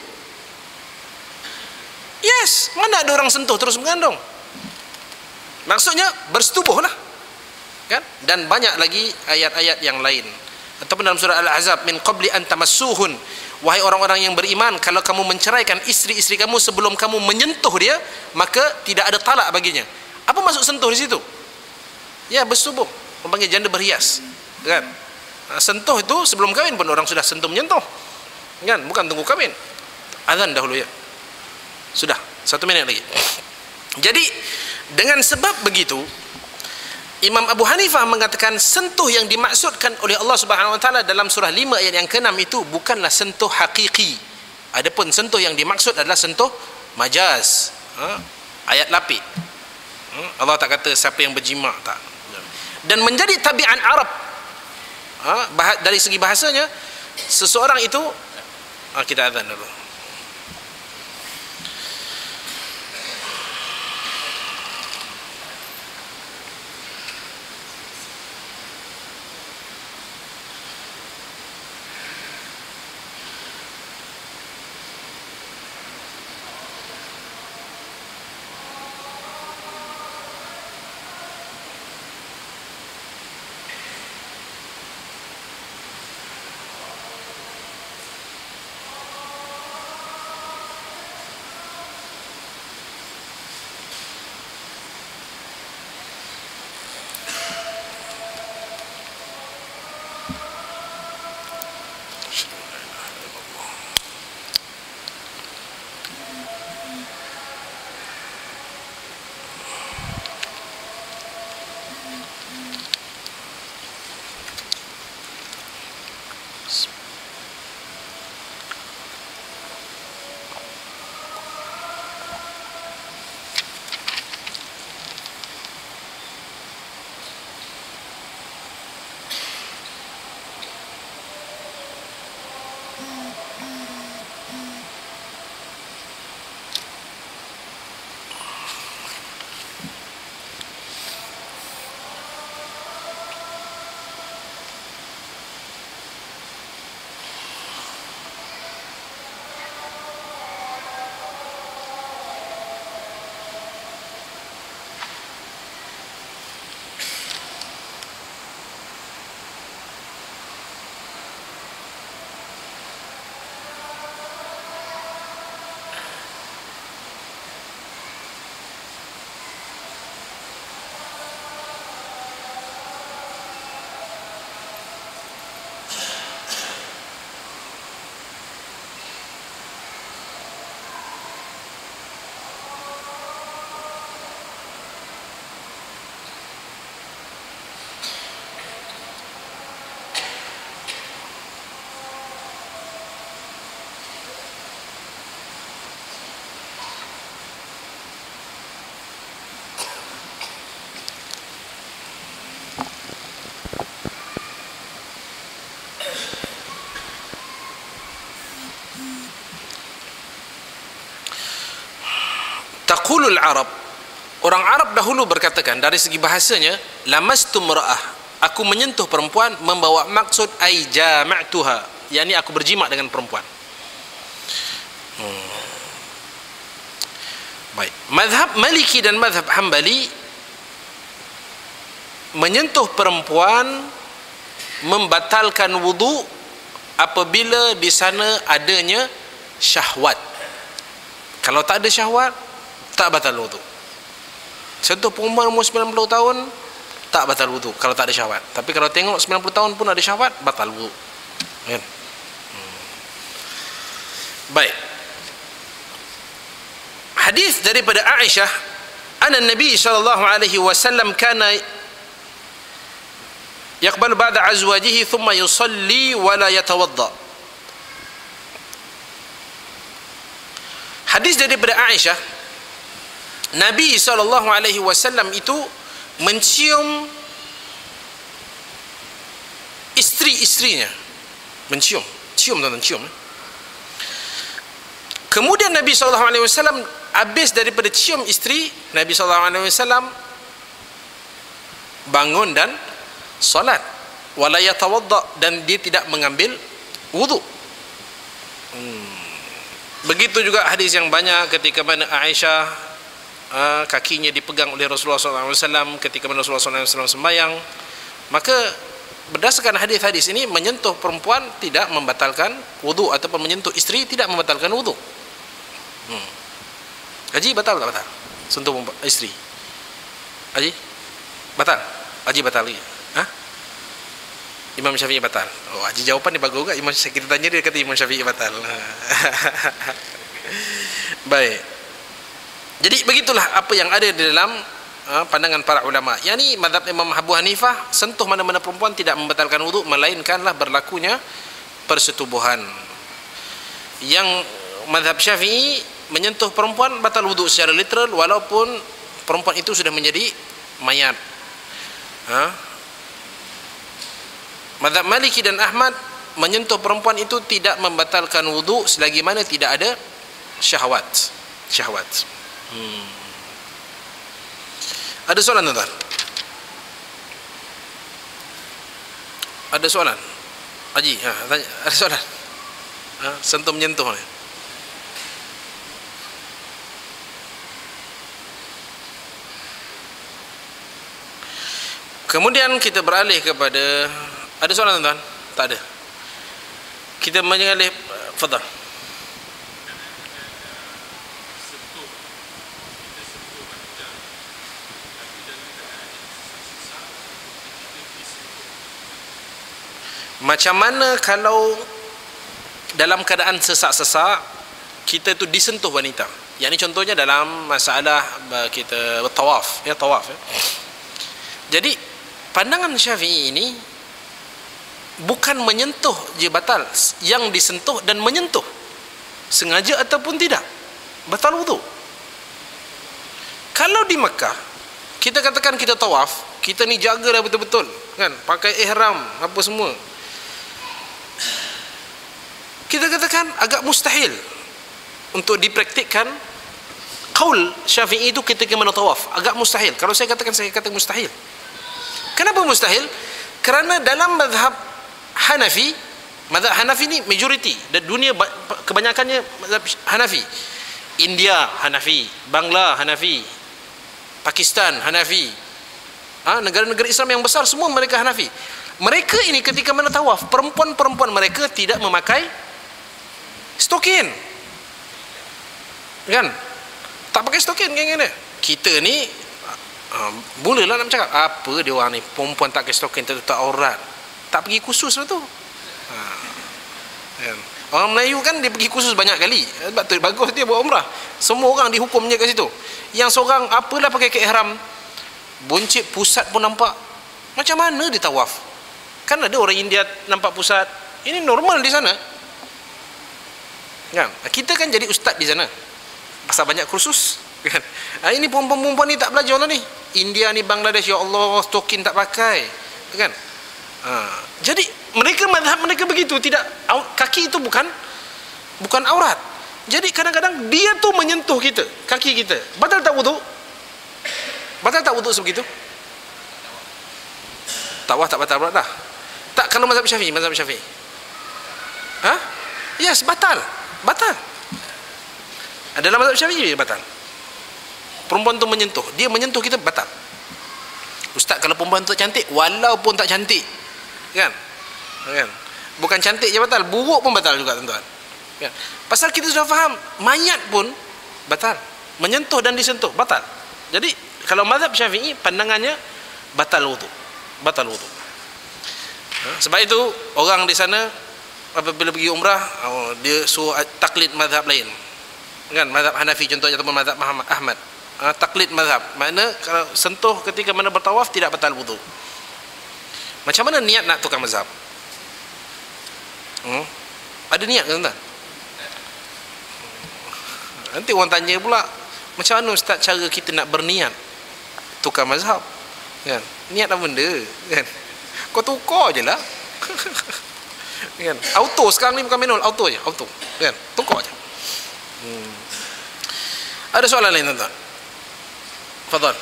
Yes, mana ada orang sentuh terus mengandung? Maksudnya bersetubuh lah, kan? Dan banyak lagi ayat-ayat yang lain. Ataupun dalam surah Al-Ahzab, min qabli an tamassuhun, wahai orang-orang yang beriman, kalau kamu menceraikan istri-istri kamu sebelum kamu menyentuh dia, maka tidak ada talak baginya. Apa maksud sentuh di situ? Ya, bersetubuh. Orang panggil janda berhias, kan? Sentuh itu sebelum kahwin pun orang sudah sentuh menyentuh, kan? Bukan tunggu kahwin. Azan dahulu ya. Sudah 1 minit lagi. Jadi dengan sebab begitu, Imam Abu Hanifah mengatakan sentuh yang dimaksudkan oleh Allah Subhanahu wa taala dalam surah 5 ayat yang ke-6 itu bukanlah sentuh hakiki. Adapun sentuh yang dimaksud adalah sentuh majaz. Ayat lapik. Allah tak kata siapa yang berjima, tak. Dan menjadi tabiat Arab, dari segi bahasanya, seseorang itu, kita azan dulu. Yaqulul Arab, orang Arab dahulu berkatakan dari segi bahasanya, lamastu mar'ah, aku menyentuh perempuan, membawa maksud ai jama'tuha, yakni aku berjima dengan perempuan. Baik, mazhab Maliki dan mazhab Hambali menyentuh perempuan membatalkan wudu apabila di sana adanya syahwat. Kalau tak ada syahwat, tak batal wudu. Sentuh perempuan umur 90 tahun, tak batal wudu kalau tak ada syahwat. Tapi kalau tengok 90 tahun pun ada syahwat, batal wudu. Kan? Baik. Hadis daripada Aisyah, anna Nabi sallallahu alaihi wasallam kana yaqbal ba'da azwajihi thumma yusalli wa la yatawadda. Hadis daripada Aisyah, Nabi sallallahu alaihi wasallam itu mencium isteri-isterinya. Mencium, cium tuan-tuan, cium. Kemudian Nabi sallallahu alaihi wasallam habis daripada cium isteri, Nabi sallallahu alaihi wasallam bangun dan solat, wala yatawadda, dan dia tidak mengambil wudu. Begitu juga hadis yang banyak ketika mana Aisyah kakinya dipegang oleh Rasulullah SAW ketika mana Rasulullah SAW sembahyang. Maka berdasarkan hadis-hadis ini, menyentuh perempuan tidak membatalkan wudu, ataupun menyentuh isteri tidak membatalkan wudu. Haji batal tak batal? Sentuh isteri Haji batal? Haji batal lagi? Ha? Imam Syafi'i batal. Oh, Haji jawapan ni bagus juga. Imam Syafi'i, kita tanya dia kata Imam Syafi'i batal. Baik. Jadi begitulah apa yang ada di dalam pandangan para ulama. Yang ni mazhab Imam Abu Hanifah, sentuh mana-mana perempuan tidak membatalkan wudu, melainkanlah berlakunya persetubuhan. Yang mazhab Syafi'i, menyentuh perempuan batal wudu secara literal, walaupun perempuan itu sudah menjadi mayat. Mazhab Maliki dan Ahmad, menyentuh perempuan itu tidak membatalkan wudu selagi mana tidak ada syahwat. Ada soalan tuan-tuan? Ada soalan? Haji, tanya, ada soalan? Sentuh menyentuh ni. Kemudian kita beralih kepada, ada soalan tuan-tuan? Tak ada. Kita mengalih, fadhal. Macam mana kalau dalam keadaan sesak-sesak kita tu disentuh wanita? Yang ini contohnya dalam masalah kita tawaf, ya, tawaf, ya. Jadi pandangan Syafi'i ini bukan menyentuh je batal, yang disentuh dan menyentuh sengaja ataupun tidak batal wudu. Kalau di Mekah kita katakan kita tawaf, kita ni jaga dah betul-betul kan, pakai ihram apa semua, kita katakan agak mustahil untuk dipraktikkan qaul Syafi'i itu ketika mana tawaf. Agak mustahil. Kalau saya kata mustahil. Kenapa mustahil? Kerana dalam mazhab Hanafi ni majoriti dan dunia kebanyakannya mazhab Hanafi. India Hanafi, Bangla Hanafi, Pakistan Hanafi, negara-negara Islam yang besar semua mereka Hanafi. Mereka ini ketika mana tawaf, perempuan-perempuan mereka tidak memakai stokin, kan? Tak pakai stokin geng-geng dia. Kita ni mulalah nak cakap apa dia orang ni, perempuan tak pakai stokin, tak aurat, tak pergi kursus lah tu. Kan? Orang Melayu kan dia pergi kursus banyak kali. Sebab tu bagus dia buat umrah. Semua orang dihukumnya kat situ. Yang seorang apalah pakai ihram, buncit pusat pun nampak. Macam mana dia tawaf? Kan ada orang India nampak pusat. Ini normal di sana. Kan? Kita kan jadi ustaz di sana. Pasal banyak kursus. Kan? Ini perempuan-perempuan ni tak belajar lah ni. India ni, Bangladesh, ya Allah, stokin tak pakai. Kan? Jadi mereka mazhab mereka begitu, tidak, kaki itu bukan aurat. Jadi kadang-kadang dia tu menyentuh kita, kaki kita. Batal tak wudu? Batal tak wudu sebegitu? Tawaf tak batal dah. Tak, kalau mazhab Syafi'i, ha? Yes, batal. Dalam mazhab Syafi'i batal. Perempuan tu menyentuh, dia menyentuh kita, batal. Ustaz, kalau perempuan tu cantik, walaupun tak cantik, kan? Bukan cantik je batal, buruk pun batal juga, tuan-tuan. Kan? Pasal kita sudah faham, mayat pun batal, menyentuh dan disentuh batal. Jadi kalau mazhab Syafi'i pandangannya batal wudu. Sebab itu orang di sana apabila pergi umrah, dia suruh taklid mazhab lain, kan? Mazhab Hanafi contohnya, ataupun mazhab Ahmad. Taklid mazhab, makna kalau sentuh ketika mana bertawaf tidak batal wudu. Macam mana niat nak tukar mazhab? Ada niat ke, tuan-tuan? Nanti orang tanya pula, macam mana ustaz cara kita nak berniat tukar mazhab, kan? Niat apa benda, kan? Kau tukar je lah. Kan? Auto sekarang ni, bukan manual, auto je, kan? Tukar je. Ada soalan lain, tuan-tuan? Fadhal.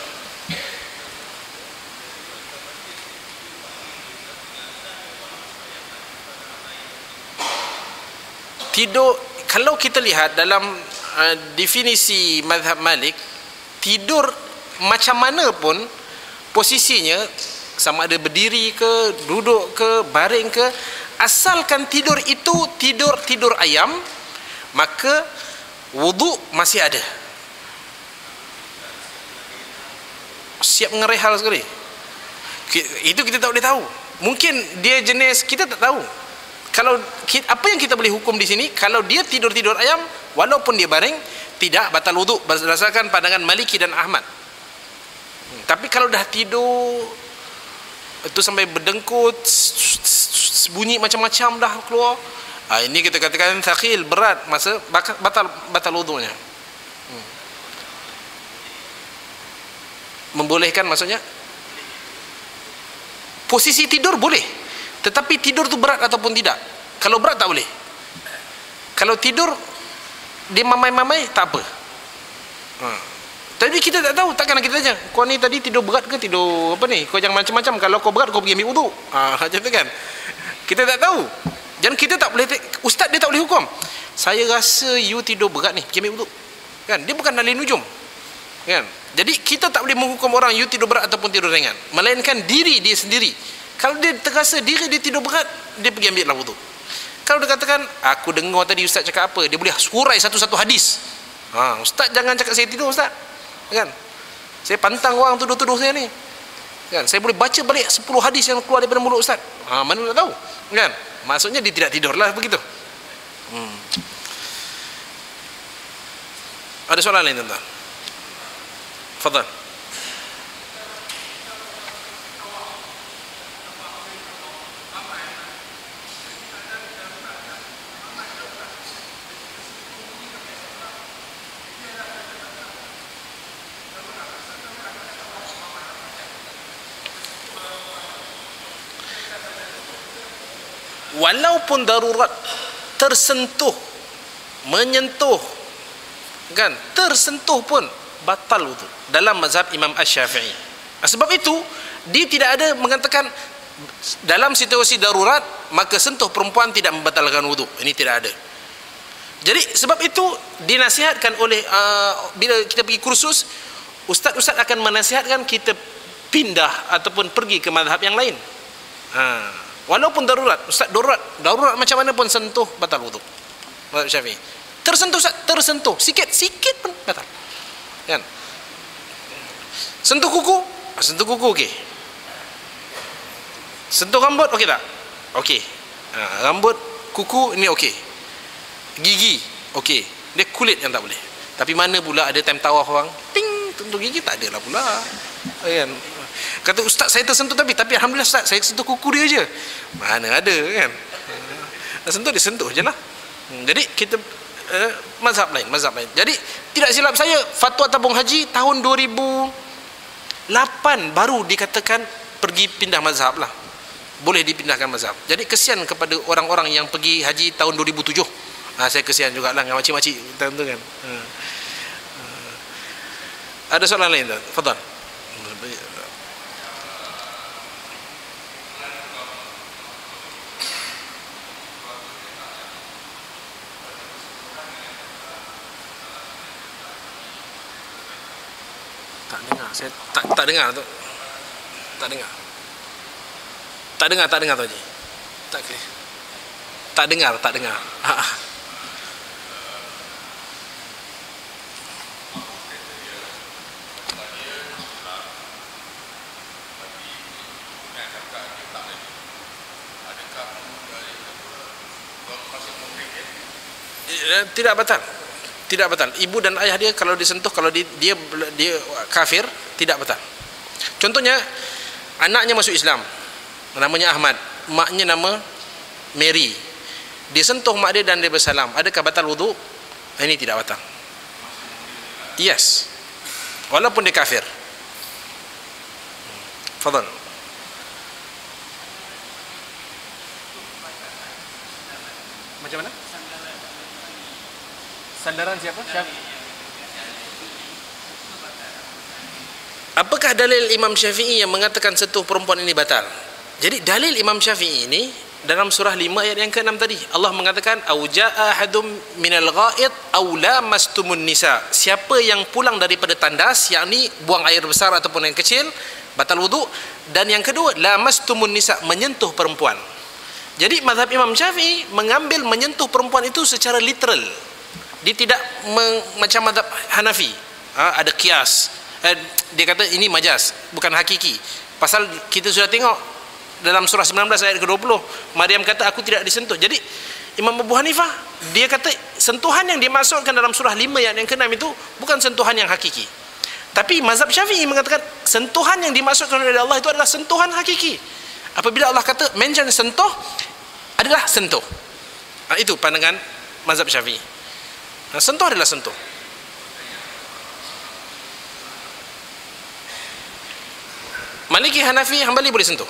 Tidur, kalau kita lihat dalam definisi mazhab Malik, tidur macam mana pun posisinya, sama ada berdiri ke, duduk ke, baring ke, asalkan tidur itu tidur ayam, maka wudu masih ada. Siap ngerehal sekali. Itu kita tak boleh tahu. Mungkin dia jenis, kita tak tahu. Kalau apa yang kita boleh hukum di sini, kalau dia tidur ayam walaupun dia baring, tidak batal wudu berdasarkan pandangan Maliki dan Ahmad. Tapi kalau dah tidur itu sampai berdengkut, bunyi macam-macam dah keluar, ini kita katakan thaqil, berat, masa batal wudunya. Membolehkan maksudnya posisi tidur boleh, tetapi tidur tu berat ataupun tidak. Kalau berat tak boleh. Kalau tidur dia mamai-mamai tak apa. Tapi kita tak tahu, takkan kita tanya, kau ni tadi tidur berat ke tidur apa ni? Kau jangan macam-macam, kalau kau berat kau pergi ambil wudu. Macam tu kan. Kita tak tahu. Dan kita tak boleh, ustaz dia tak boleh hukum. Saya rasa you tidur berat ni, pergi ambil wudu. Kan? Dia bukan ahli nujum. Kan? Jadi kita tak boleh menghukum orang you tidur berat ataupun tidur ringan, melainkan diri dia sendiri. Kalau dia terasa diri dia tidur berat, dia pergi ambil wudu. Kalau dia katakan, aku dengar tadi ustaz cakap apa, dia boleh hurai satu-satu hadis. Ustaz jangan cakap saya tidur, ustaz. Kan? Saya pantang orang tuduh-tuduh saya ni. Kan? Saya boleh baca balik 10 hadis yang keluar daripada mulut ustaz. Mana nak tahu? Kan? Maksudnya dia tidak tidur lah begitu. Ada soalan lain, tuan-tuan? Fadhal. Walaupun darurat, tersentuh, menyentuh, kan, tersentuh pun batal wudu dalam mazhab Imam Asy-Syafi'i. Sebab itu dia tidak ada mengatakan dalam situasi darurat maka sentuh perempuan tidak membatalkan wudu. Ini tidak ada. Jadi sebab itu dinasihatkan oleh bila kita pergi kursus, ustaz-ustaz akan menasihatkan kita pindah ataupun pergi ke mazhab yang lain. Walaupun darurat, ustaz darurat macam mana pun sentuh batal wudu. Mazhab Syafi'i. Tersentuh ustaz, tersentuh sikit pun batal. Kan? Sentuh kuku okey. Sentuh rambut okey tak? Okey. Rambut, kuku ni okey. Gigi okey. Dia kulit yang tak boleh. Tapi mana pula ada time tawaf orang, ting, tentu gigi tak ada lah pula. Kan? Kata ustaz saya tersentuh tapi alhamdulillah ustaz saya sentuh kuku dia je. Mana ada kan? Sentuh dia sentuh je lah. Jadi kita mazhab lain. Jadi tidak silap saya, fatwa tabung haji tahun 2008 baru dikatakan pergi pindah mazhab lah. Boleh dipindahkan mazhab. Jadi kesian kepada orang-orang yang pergi haji tahun 2007. Saya kesian jugalah dengan makcik-makcik tentu kan. Ada soalan lain tak? Fadhal. Tak dengar. Saya tak dengar tu. Tak dengar. Tak dengar tu Haji. Tak clear. Tak dengar. Tidak batal. Ibu dan ayah dia kalau disentuh, kalau dia kafir, tidak batal. Contohnya anaknya masuk Islam, namanya Ahmad, maknya nama Mary, dia sentuh mak dia dan dia bersalam, adakah batal wudu? Ini tidak batal. Yes, walaupun dia kafir. Fadhal. Macam mana? Sandaran siapa? Apakah dalil Imam Syafi'i yang mengatakan sentuh perempuan ini batal? Jadi dalil Imam Syafi'i ini dalam surah 5 ayat yang ke-6 tadi. Allah mengatakan au jaa ahadum minal ghaid aw lamastumun nisa. Siapa yang pulang daripada tandas, yakni buang air besar ataupun yang kecil, batal wudu. Dan yang kedua, lamastumun nisa, menyentuh perempuan. Jadi mazhab Imam Syafi'i mengambil menyentuh perempuan itu secara literal. Dia tidak macam mazhab Hanafi. Ada qiyas. Dia kata ini majaz, bukan hakiki. Pasal kita sudah tengok dalam surah 19 ayat ke-20, Maryam kata aku tidak disentuh. Jadi Imam Abu Hanifah dia kata sentuhan yang dimaksudkan dalam surah 5 ayat yang ke-6 itu bukan sentuhan yang hakiki. Tapi mazhab Syafi'i mengatakan sentuhan yang dimaksudkan oleh Allah itu adalah sentuhan hakiki. Apabila Allah kata mention sentuh, adalah sentuh. Itu pandangan mazhab Syafi'i. Sentuh adalah sentuh. Maliki, Hanafi, Hambali boleh sentuh.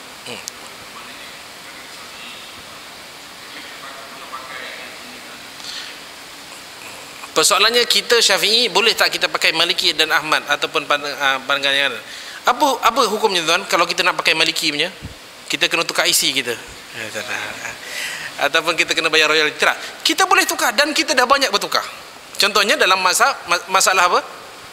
Persoalannya kita Syafi'i, boleh tak kita pakai Maliki dan Ahmad ataupun pandangan yang ada? Apa hukumnya tuan kalau kita nak pakai Maliki punya? Kita kena tukar IC kita. Ataupun kita kena bayar royalti. Tak. Kita boleh tukar dan kita dah banyak bertukar. Contohnya dalam masalah apa?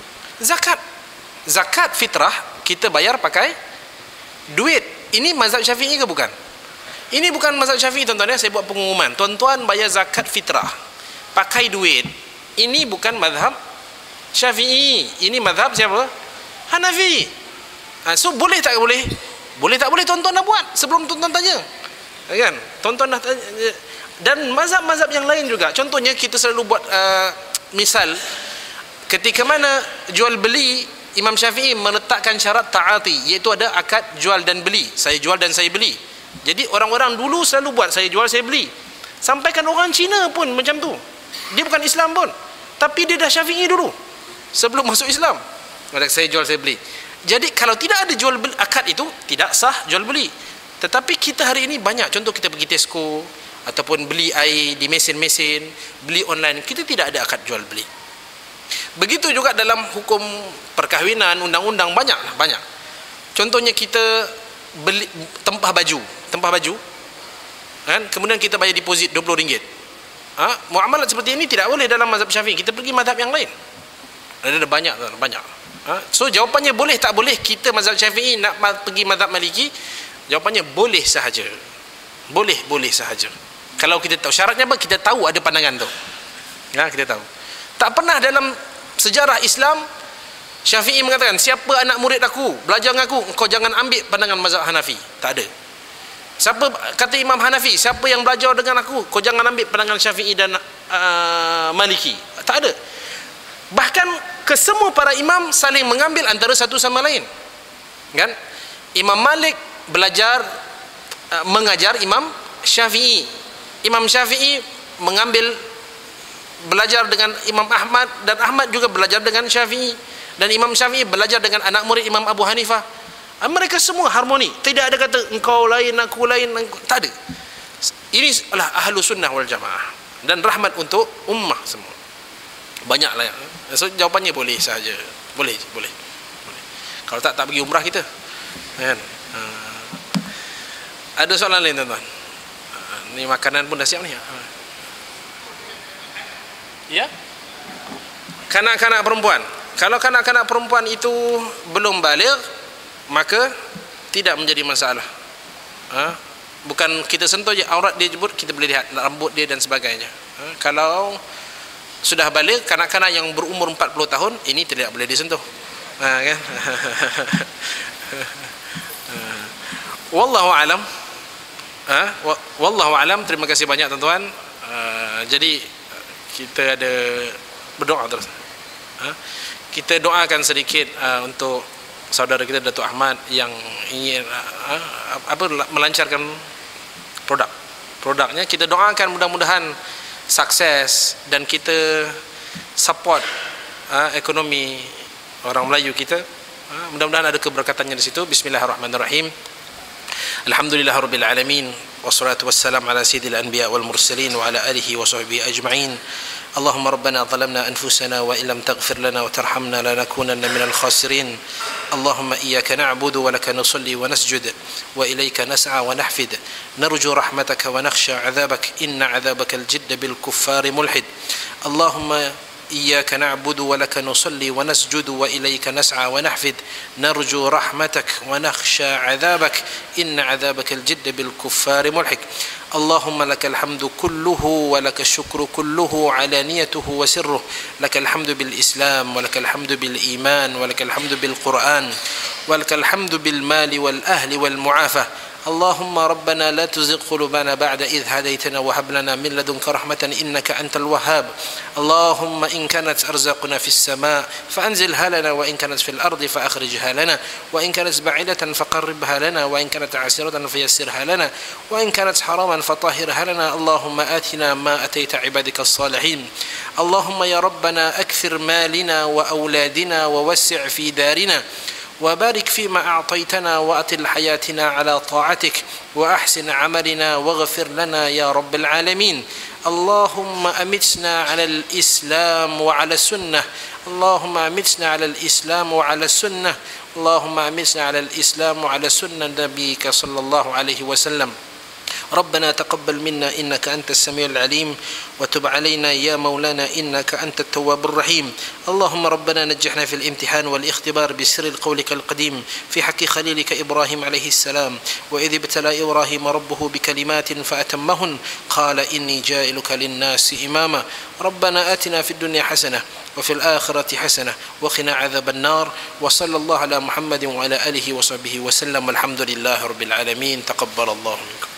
Zakat fitrah kita bayar pakai duit. Ini mazhab Syafi'i ke bukan? Ini bukan mazhab Syafi'i tuan-tuan ya. Saya buat pengumuman. Tuan-tuan bayar zakat fitrah pakai duit. Ini bukan mazhab Syafi'i. Ini mazhab siapa? Hanafi. So boleh tak boleh? Boleh tak boleh tuan-tuan dah buat sebelum tuan-tuan tanya. Kan? Tuan-tuan dah tanya. Dan mazhab-mazhab yang lain juga. Contohnya kita selalu buat misal ketika mana jual beli, Imam Syafi'i meletakkan syarat ta'ati, iaitu ada akad jual dan beli. Saya jual dan saya beli. Jadi orang-orang dulu selalu buat saya jual saya beli. Sampaikan orang Cina pun macam tu. Dia bukan Islam pun, tapi dia dah Syafi'i dulu sebelum masuk Islam. Saya jual saya beli. Jadi kalau tidak ada jual beli, akad itu tidak sah jual beli. Tetapi kita hari ini banyak, contoh kita pergi Tesco ataupun beli air di mesin-mesin, beli online, kita tidak ada akad jual beli. Begitu juga dalam hukum perkahwinan, undang-undang banyak. Contohnya kita beli tempah baju kan, kemudian kita bayar deposit RM20. Muamalat seperti ini tidak boleh dalam mazhab Syafi'i. Kita pergi mazhab yang lain. Ada banyak. So jawapannya boleh tak boleh kita mazhab Syafi'i nak pergi mazhab Maliki? Jawapannya boleh sahaja. Boleh sahaja. Kalau kita tahu syaratnya apa, kita tahu ada pandangan tu. Kita tahu. Tak pernah dalam sejarah Islam Syafi'i mengatakan siapa anak murid aku belajar dengan aku, kau jangan ambil pandangan mazhab Hanafi. Tak ada. Siapa kata Imam Hanafi, siapa yang belajar dengan aku, kau jangan ambil pandangan Syafi'i dan Maliki. Tak ada. Bahkan kesemua para imam saling mengambil antara satu sama lain. Kan? Imam Malik mengajar Imam Syafi'i. Imam Syafi'i belajar dengan Imam Ahmad, dan Ahmad juga belajar dengan Syafi'i, dan Imam Syafi'i belajar dengan anak murid Imam Abu Hanifah. Mereka semua harmoni. Tidak ada kata engkau lain, aku lain, tak ada. Ini adalah ahlu sunnah wal jamaah. dan rahmat untuk ummah semua. Banyaklah. So jawapannya boleh saja. Boleh. Kalau tak pergi umrah kita. Kan? Ada soalan lain tuan-tuan? Ni makanan pun dah siap ni. Ya? Kanak-kanak perempuan. Kalau kanak-kanak perempuan itu belum baligh, maka tidak menjadi masalah. Bukan kita sentuh je aurat dia jebut, kita boleh lihat rambut dia dan sebagainya. Kalau sudah baligh, kanak-kanak yang berumur 40 tahun, ini tidak boleh disentuh. Kan? Wallahu alam. Wallahu alam. Terima kasih banyak tuan-tuan. Jadi kita ada berdoa terus. Kita doakan sedikit untuk saudara kita Datuk Ahmad yang ingin melancarkan produknya. Kita doakan mudah-mudahan sukses dan kita support ekonomi orang Melayu kita. Mudah-mudahan ada keberkatannya di situ. Bismillahirrahmanirrahim. Alhamdulillahirabbil alamin wassalatu wassalamu ala sayyidil anbiya wal mursalin wa ala alihi wa sahbihi ajma'in. اللهم ربنا ظلمنا أنفسنا وإن لم تغفر لنا وترحمنا لنكونن من الخاسرين. اللهم إياك نعبد ولك نصلي ونسجد وإليك نسعى ونحفد نرجو رحمتك ونخشى عذابك إن عذابك الجد بالكفار ملحد. اللهم إياك نعبد ولك نصلي ونسجد وإليك نسعى ونحفد نرجو رحمتك ونخشى عذابك إن عذابك الجد بالكفار ملحق. اللهم لك الحمد كله ولك الشكر كله علانيته وسره. لك الحمد بالإسلام ولك الحمد بالإيمان ولك الحمد بالقرآن ولك الحمد بالمال والأهل والمعافاة. اللهم ربنا لا تزغ قلوبنا بعد إذ هديتنا وهب لنا من لدنك رحمة إنك أنت الوهاب. اللهم إن كانت أرزاقنا في السماء فأنزلها لنا وإن كانت في الأرض فأخرجها لنا وإن كانت بعيدة فقربها لنا وإن كانت عسيرة فيسرها لنا وإن كانت حراما فطهرها لنا. اللهم آتنا ما أتيت عبادك الصالحين. اللهم يا ربنا أكثر مالنا وأولادنا ووسع في دارنا وبارك فيما أعطيتنا وأطل حياتنا على طاعتك وأحسن عملنا واغفر لنا يا رب العالمين. اللهم أمتنا على الإسلام وعلى السنة. اللهم أمتنا على الإسلام وعلى السنة. اللهم أمتنا على الإسلام وعلى سنة نبيك صلى الله عليه وسلم. ربنا تقبل منا إنك أنت السميع العليم وتب علينا يا مولانا إنك أنت التواب الرحيم. اللهم ربنا نجحنا في الامتحان والاختبار بسر قولك القديم في حق خليلك إبراهيم عليه السلام وإذ ابتلى إبراهيم ربه بكلمات فأتمهن قال إني جائلك للناس إماما. ربنا آتنا في الدنيا حسنة وفي الآخرة حسنة وقنا عذاب النار. وصلى الله على محمد وعلى آله وصحبه وسلم والحمد لله رب العالمين. تقبل الله منكم.